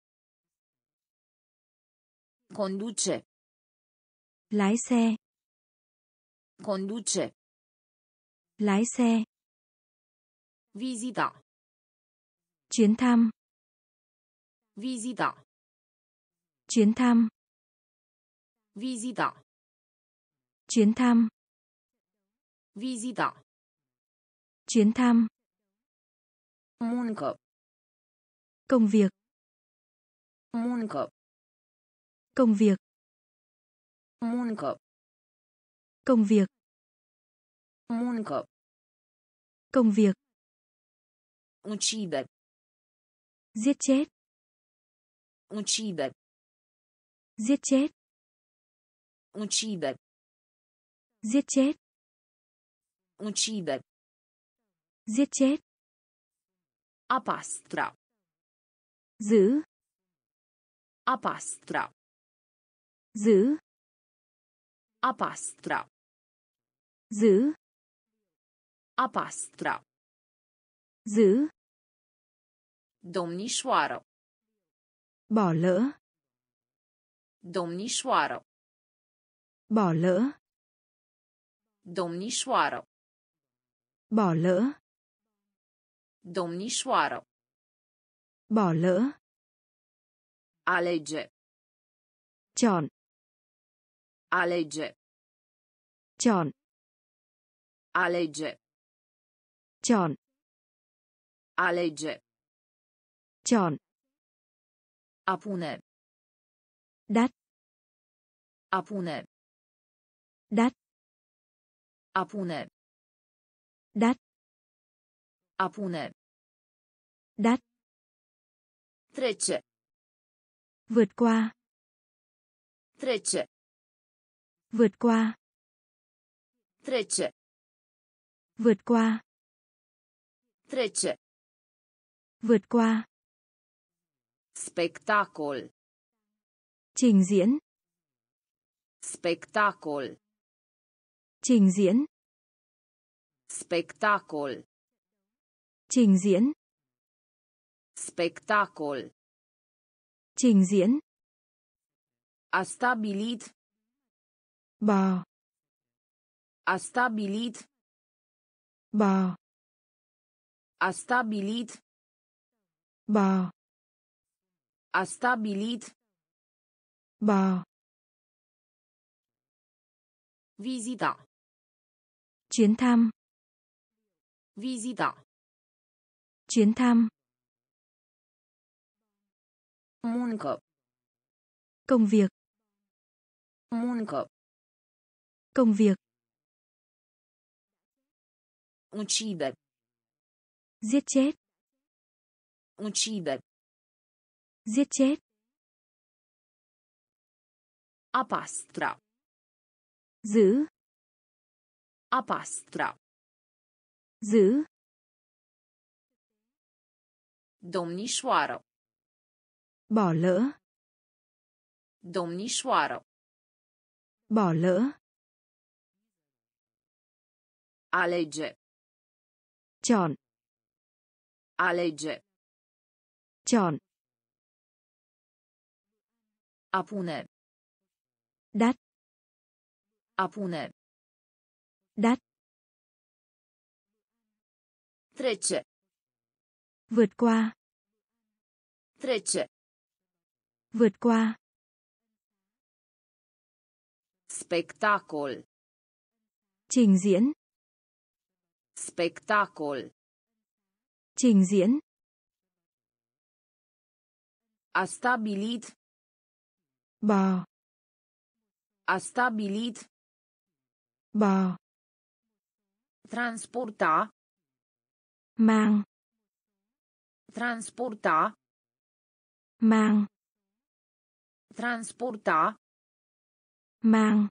Conduce. Lái xe. Conduce. Lái xe. Vizita. Chuyến thăm. Vizita. Chuyến thăm. Vizita. Chuyến thăm. Vizita. Chuyến thăm. Muncă. Công việc. Muncă. Công việc. Muncă. Công việc. Muncă. Công việc. Uccide. Giết chết. Uccide. Giết chết. Uccide. Giết chết. Uccide. Giết chết. A pastra. Giữ. A pastra. Giữ. A pastra. Giữ. A pastra. Giữ. Domnișoară. Bỏ lỡ. Domnișoară. Bỏ lỡ. Domnișoară. Bỏ lỡ. Domnișoară. Bỏ lỡ. Alege. Chọn. Alege. Chọn. Alege. Chọn. Alege. Chọn. A pune. Đắt. A pune. Đắt. A pune. Đắt. A pune. Đắt. Trece. Vượt qua. Trece. Vượt qua. Trece. Vượt qua. Trece. Vượt qua. Spectacol. Trình diễn. Spectacol. Trình diễn. Spectacol. Trình diễn. Spectacol. Trình diễn. A stabilit. Bò. A stabilit. Bò. A stabilit. Bò. A stabilit. Bò. Vizita. Chuyến thăm. Vizita. Chuyến thăm. Muncă. Công việc. Muncă. Công việc. Uccide. Giết chết. Uccide. Giết chết. A pastra. Giữ. A pastra. Giữ. Domnișoară. Bỏ lỡ. Domnișoară. Bỏ lỡ. Alege. Chọn. Alege. Chọn. A pune. Đắt. A pune. Đắt. Trece. Vượt qua. Trece. Vượt qua. Spectacol. Trình diễn. Spectacol. Trình diễn. A stabilit. Bò. A stabilit. Bò. Transporta. Mang. Transporta. Mang. Transporta. Mang.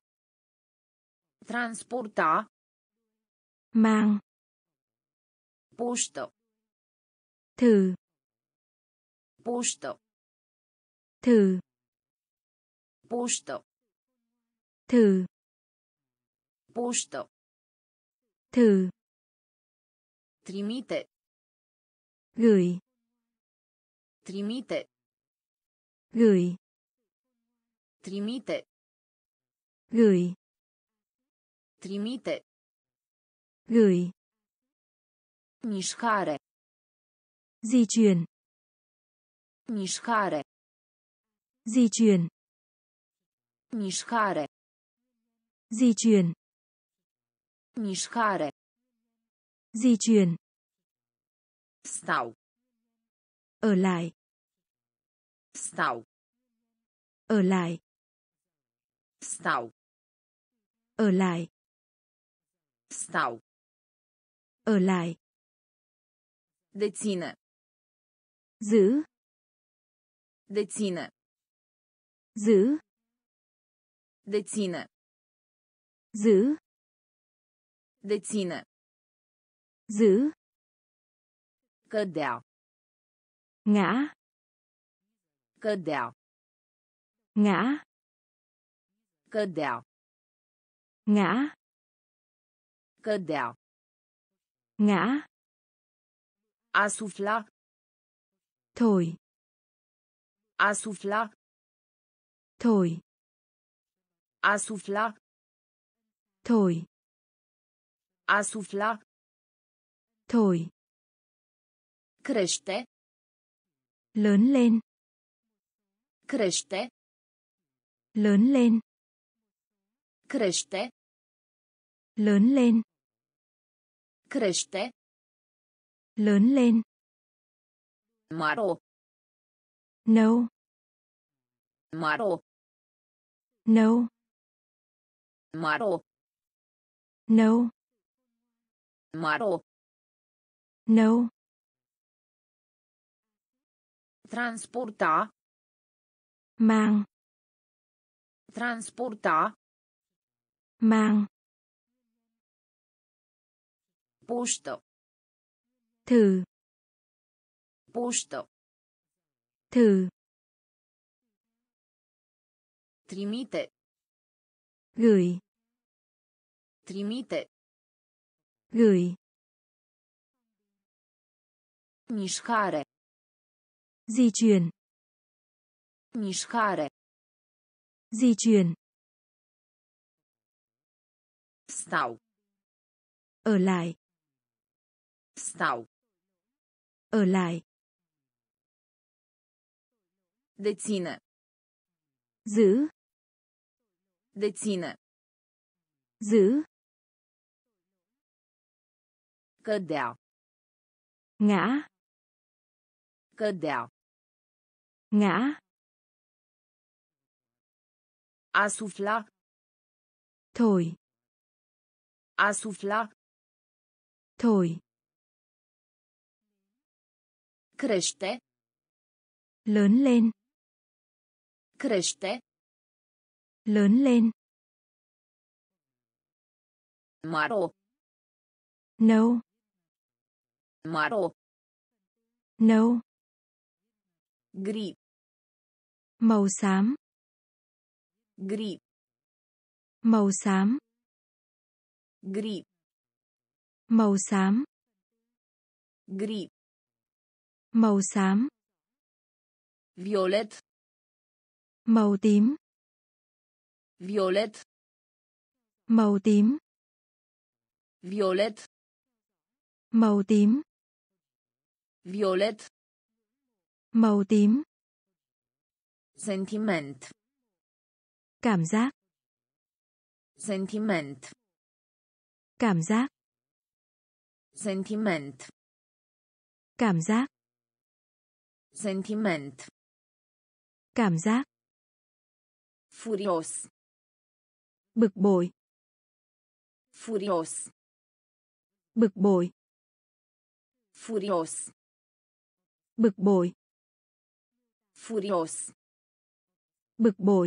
Transporta. Mang. Poștă. Thử. Poștă. Thử. Poștă. Thử. Poștă. Thử. Trimite. Gửi. Trimite. Gửi. Trimite. Gửi. Trimite. Gửi. Mișcare. Di chuyển. Mișcare. Di chuyển. Mișcare. Di chuyển. Mișcare. Di chuyển. Stau. Ở lại. Stau. Ở lại. Stau. Ở lại. Stau. Ở lại. Deține. Giữ. Deține. Giữ. Deține. Giữ. Deține. Giữ. Cădea. Ngã. Cădea. Ngã. Cădea. Ngã. Cădea. Ngã. A sufla. Thổi. A sufla. Thổi. A sufla. Thổi. A sufla. Thổi. Crește. Lớn lên. Crește. Lớn lên. Crește. Lớn lên. Crește. Lớn lên. Maro. Nấu. Maro. Nấu. Maro. Nấu. Maro. Nấu. Transporta. Mang. Transporta. Mang. Poștă. Thử. Poștă. Thử. Trimite. Gửi. Trimite. Gửi. Mișcare. Di chuyển. Mișcare. Di chuyển. Stau. Ở lại. Stau. Ở lại. Deține. Giữ. Deține. Giữ. Cădea. Ngã. Cădea. Ngã. A sufla. Thổi. A sufla. Thổi. Crește. Lớn lên. Crește. Lớn lên. Maro. Nâu. Maro. Nâu. Gri. Màu xám. Gri. Màu xám. Gri. Màu xám. Gri. Màu xám. Violet. Màu tím. Violet. Màu tím. Violet. Màu tím. Violet. Màu tím. Sentiment. Cảm giác. Sentiment. Cảm giác. Sentiment. Cảm giác. Sentiment. Cảm giác. Furios. Bực bội. Furios. Bực bội. Furios. Bực bội. Furios. Bực bội.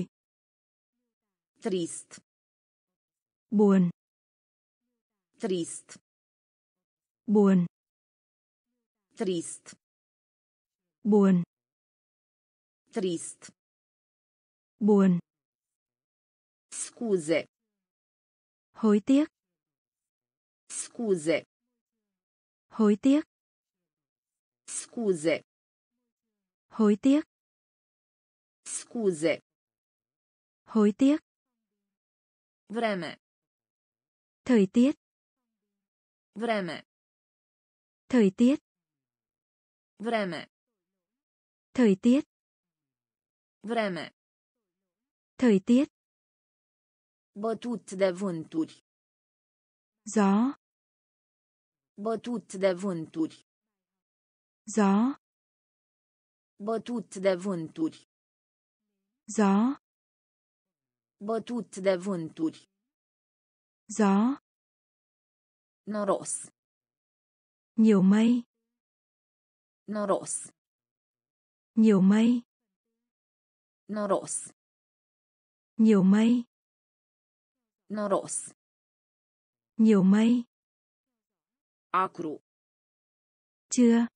Trist. Buồn. Trist. Buồn. Trist. Buồn. Trist. Buồn. Scuze. Hối tiếc. Scuze. Hối tiếc. Scuze. Hối tiếc. Scuze. Hối tiếc. Vreme. Thời tiết. Vreme. Thời tiết. Vreme. Thời tiết. Vreme. Thời tiết. Bătut de vânturi. Gió. Bătut de vânturi. Gió. Bătut de vânturi. Gió. Bătut de vânturi. Gió. Noros. Nhiều mây. Noros. Nhiều mây. Noros. Nhiều mây. Noros. Nhiều mây. Acru. Chưa.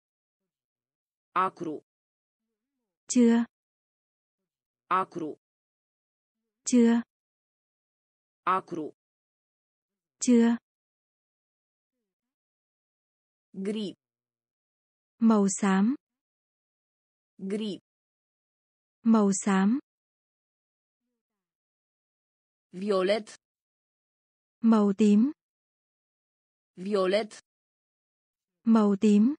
Acru. Chưa. Acru. Chưa. Acru. Chưa. Gri. Màu xám. Gri. Màu xám. Violet. Màu tím. Violet. Màu tím.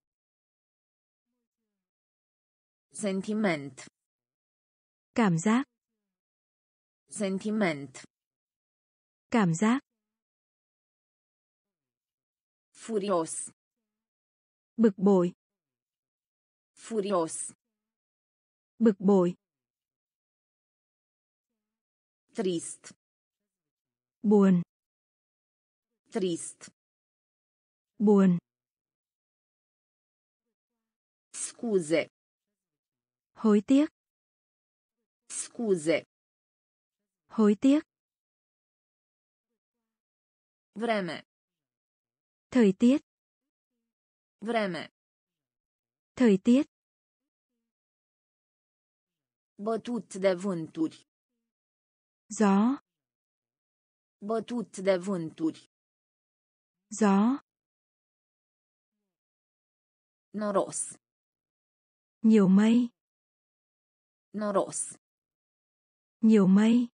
Sentiment. Cảm giác. Sentiment. Cảm giác. Furios. Bực bội. Furios. Bực bội. Trist. Buồn. Trist. Buồn. Scuze. Hối tiếc. Scuze. Hối tiếc. Vreme. Thời tiết. Vreme. Thời tiết. Bătut de vânturi. Gió. Bătut de vânturi. Gió. Noros. Nhiều mây. Noros. Nhiều mây.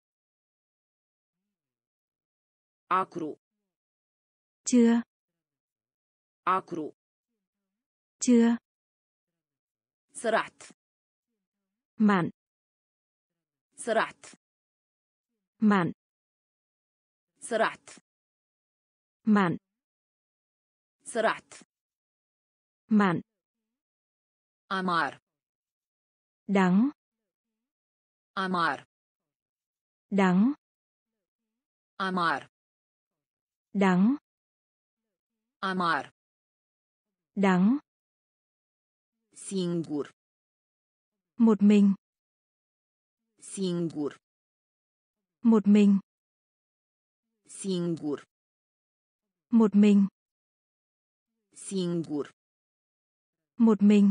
Acru. Chưa. Acru. Chưa. Sărat. Mặn. Sărat. Mặn. Sărat. Mặn. Sărat. Mặn. Amar. Đắng. Amar. Đắng. Amar. Đắng. Amar. Đắng. Singur. Một mình. Singur. Một mình. Singur. Một mình. Singur. Một mình.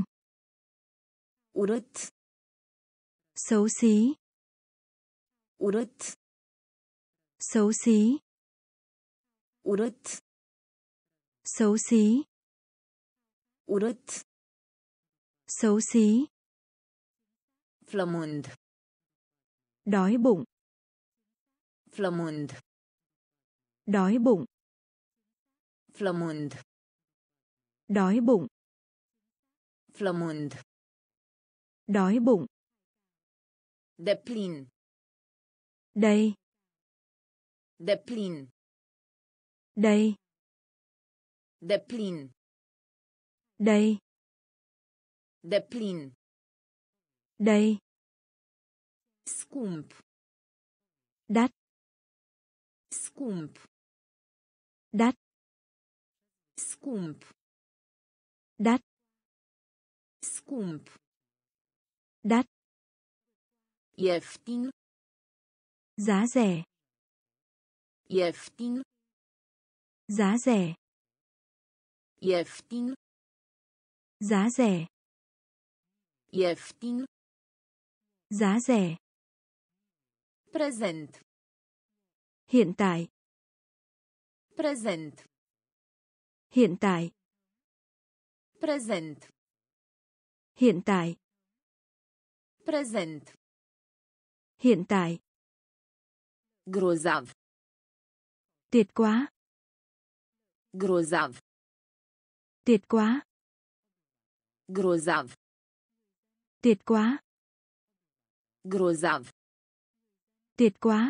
Urât. Xấu xí. Urât. Xấu xí. Urât. Xấu xí. Urât. Xấu xí. Flămând. Đói bụng. Flămând. Đói bụng. Flămând. Đói bụng. Flămând. Đói bụng. Deplin. Đây. Deplin. Đây. Deplin. Đây. Deplin. Đây. Scump. Đắt. Scump. Đắt. Scump. Đắt. Scump. Đắt. Ieftin. Giá rẻ. Ieftin. Giá rẻ. Ieftin. Giá rẻ. Ieftin. Giá rẻ. Prezent. Hiện tại. Prezent. Hiện tại. Prezent. Hiện tại. Prezent. Hiện tại. Grozav. Tuyệt quá. Grozav. Tuyệt quá. Grozav. Tuyệt quá. Grozav. Tuyệt quá.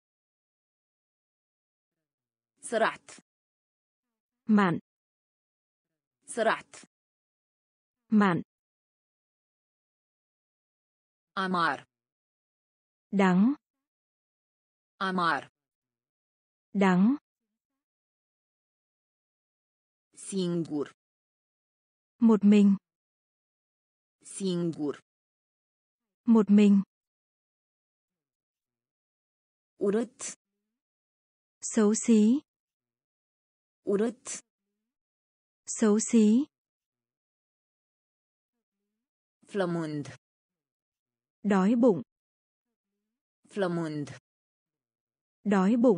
Sărat. Mặn. Sărat. Mặn. Amar. Đắng. Amar. Đắng. Singur. Một mình. Singur. Một mình. Urât. Xấu xí. Urât. Xấu xí. Flămând. Đói bụng. Flămând. Đói bụng.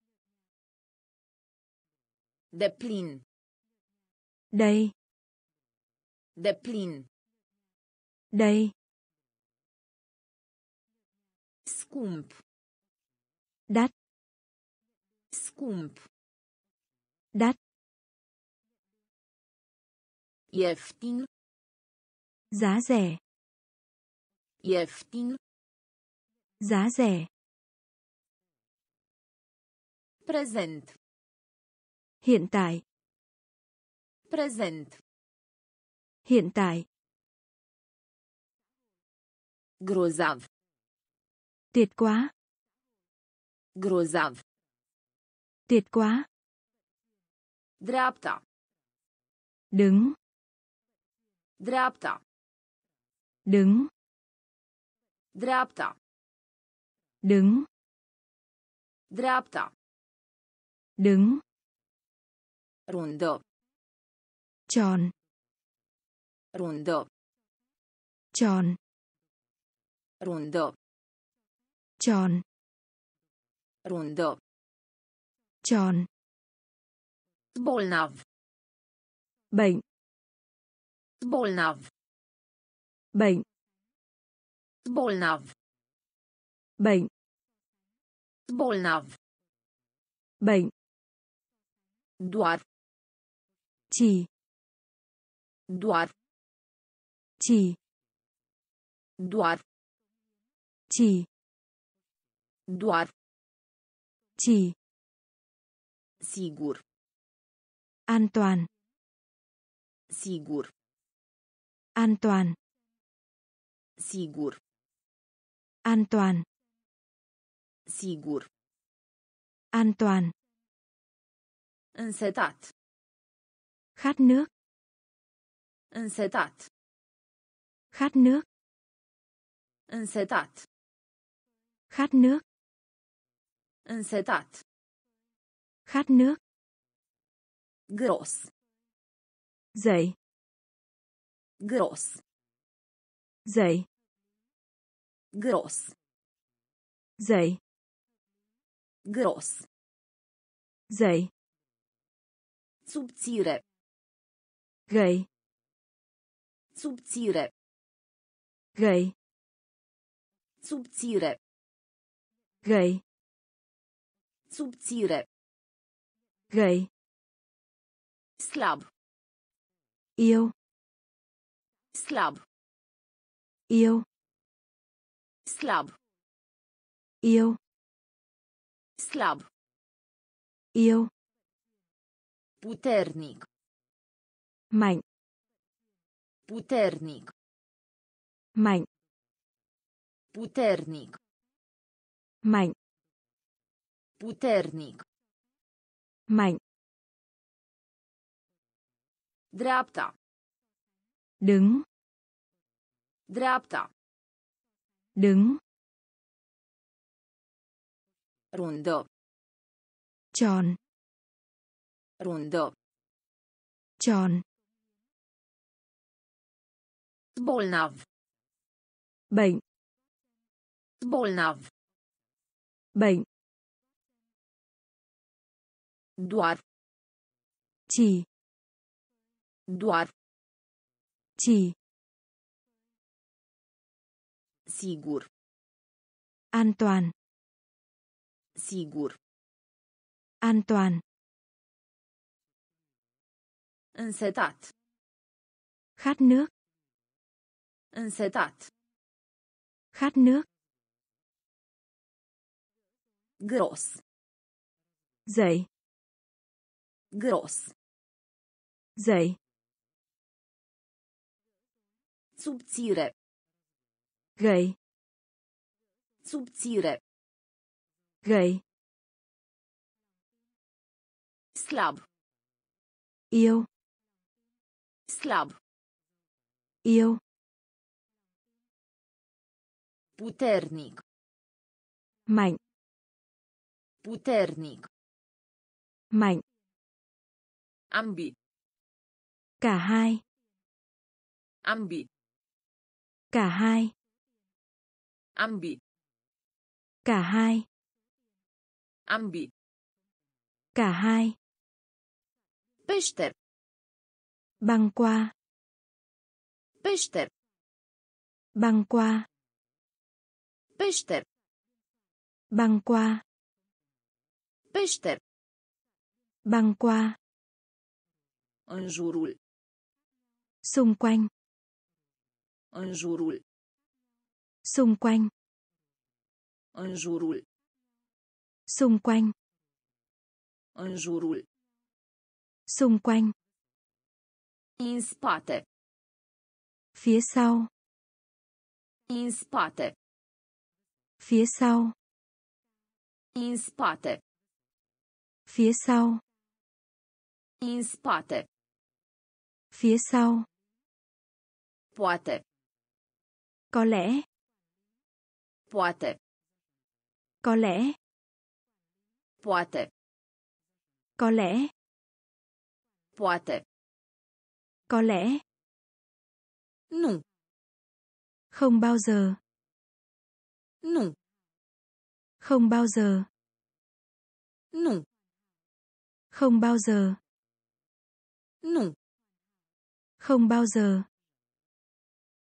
Deplin. Đây. Deplin. Đây. Scump. Đắt. Scump. Đắt. Ieftin. Giá rẻ. Ieftin. Giá rẻ. Prezent. Hiện tại. Prezent. Hiện tại. Grozav. Tuyệt quá. Grozav. Tuyệt quá. Dreapta. Đứng. Dreapta. Đứng. Dreapta. Đứng. Dreapta. Đứng. Rundă. Tròn. Rundă. Tròn. Rundă. Tròn. Rundă. Tròn. Bolnav. Bệnh. Bolnav. Bệnh. Bolnav. Bệnh. Bolnav. Bệnh. Doar. Chỉ. Doar. Chỉ. Doar. Chỉ. Doar. Chỉ. Sigur. An toàn. Sigur. An toàn. Sigur. An toàn. Sigur. An toàn. Însetat. Khát nước. Însetat. Khát nước. Însetat. Khát nước. Însetat. Khát nước. Gros. Dậy. Gros. Dậy. Gros. Dậy. Gros. Dậy. Subțire. Gầy. Subțire. Gầy. Subțire. Gầy. Subțire. Gầy. Slab. Yêu. Slab. Yêu. Slab. Yêu. Slab. Yêu. Puternic. Mạnh. Puternic. Mạnh. Puternic. Mạnh. Puternic. Mạnh. Dreapta. Đứng. Dreapta. Đứng. Rundă. Tròn. Rundă. Tròn. Bolnav. Bệnh. Bolnav. Bệnh. Doar. Chỉ. Doar. Chỉ. Sigur. An toàn. Sigur. An toàn. Însetat. Khát nước. Însetat. Khát nước. Gros. Dậy. Gros. Dậy. Subțire. Gầy. Subțire. Gầy. Slab. Yêu. Slab. Yêu. Puternic. Mạnh. Puternic. Mạnh. Ambi. Cả hai. Ambi. Cả hai. Ambi. Cả hai. Ambi. Cả hai. Peșter. Băng qua. Peșter. Băng qua. Peșter. Băng qua. Peșter. Băng qua. În jurul. Xung quanh. În jurul. Xung quanh. În jurul. Xung quanh. În jurul. Xung quanh. În spate. Phía sau. În spate. Phía sau. În spate. Phía sau. În spate. Phía sau. Poate. Có lẽ. Poate. Có lẽ. Poate. Có lẽ. Poate. Có lẽ. Nu. Không bao giờ. Nu. Không bao giờ. Nu. Không bao giờ. Nu. Không bao giờ.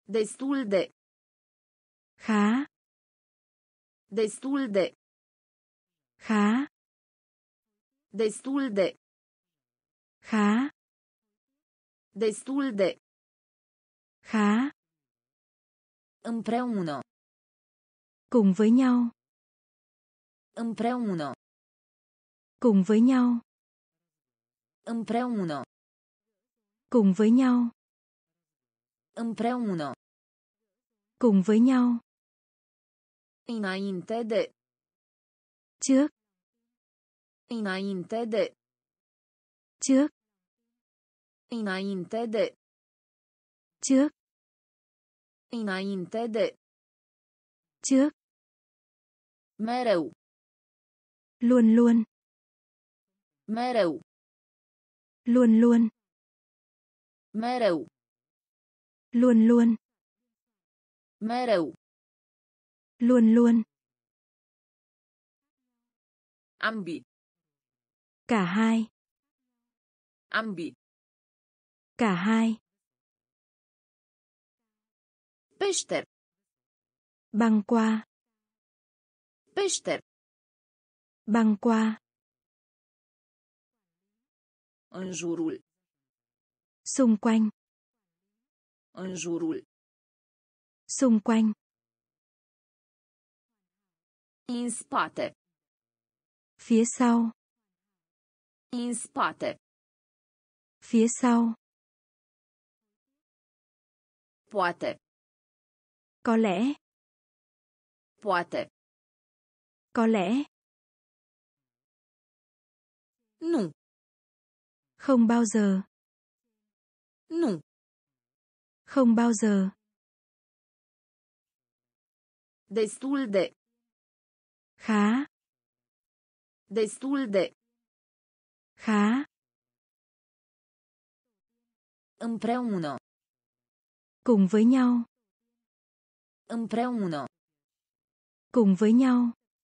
Destul de. Khá. Destul de. Khá. Destul de. Khá. Destul de. Khá. Împreună. Cùng với nhau. Împreună. Cùng với nhau. Împreună. Cùng với nhau. Împreună. Cùng với nhau. Înainte de. Trước. Înainte de. Trước. Înainte de. Trước. Înainte de. Trước. Mereu. Luôn luôn. Mereu. Luôn luôn. Mereu. Luôn luôn. Mereu. Luôn luôn. Ambii. Cả hai. Ambii. Cả hai. Peșter. Băng qua. Peșter. Băng qua. În jurul. Xung quanh. În jurul. Xung quanh. În spate. Phía sau. În spate. Phía sau. Poate. Có lẽ. Poate. Có lẽ. Nu. Không bao giờ. Nu. Không bao giờ. Destul de. Khá. Destul de. Khá. Împreună. Cùng với nhau. Împreună. Cùng với nhau.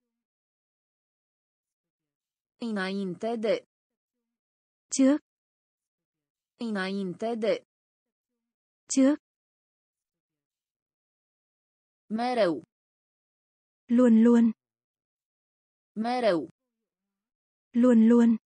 Înainte de. Trước. Înainte de. Trước. Mereu. Luôn luôn. Mereu. Luôn luôn.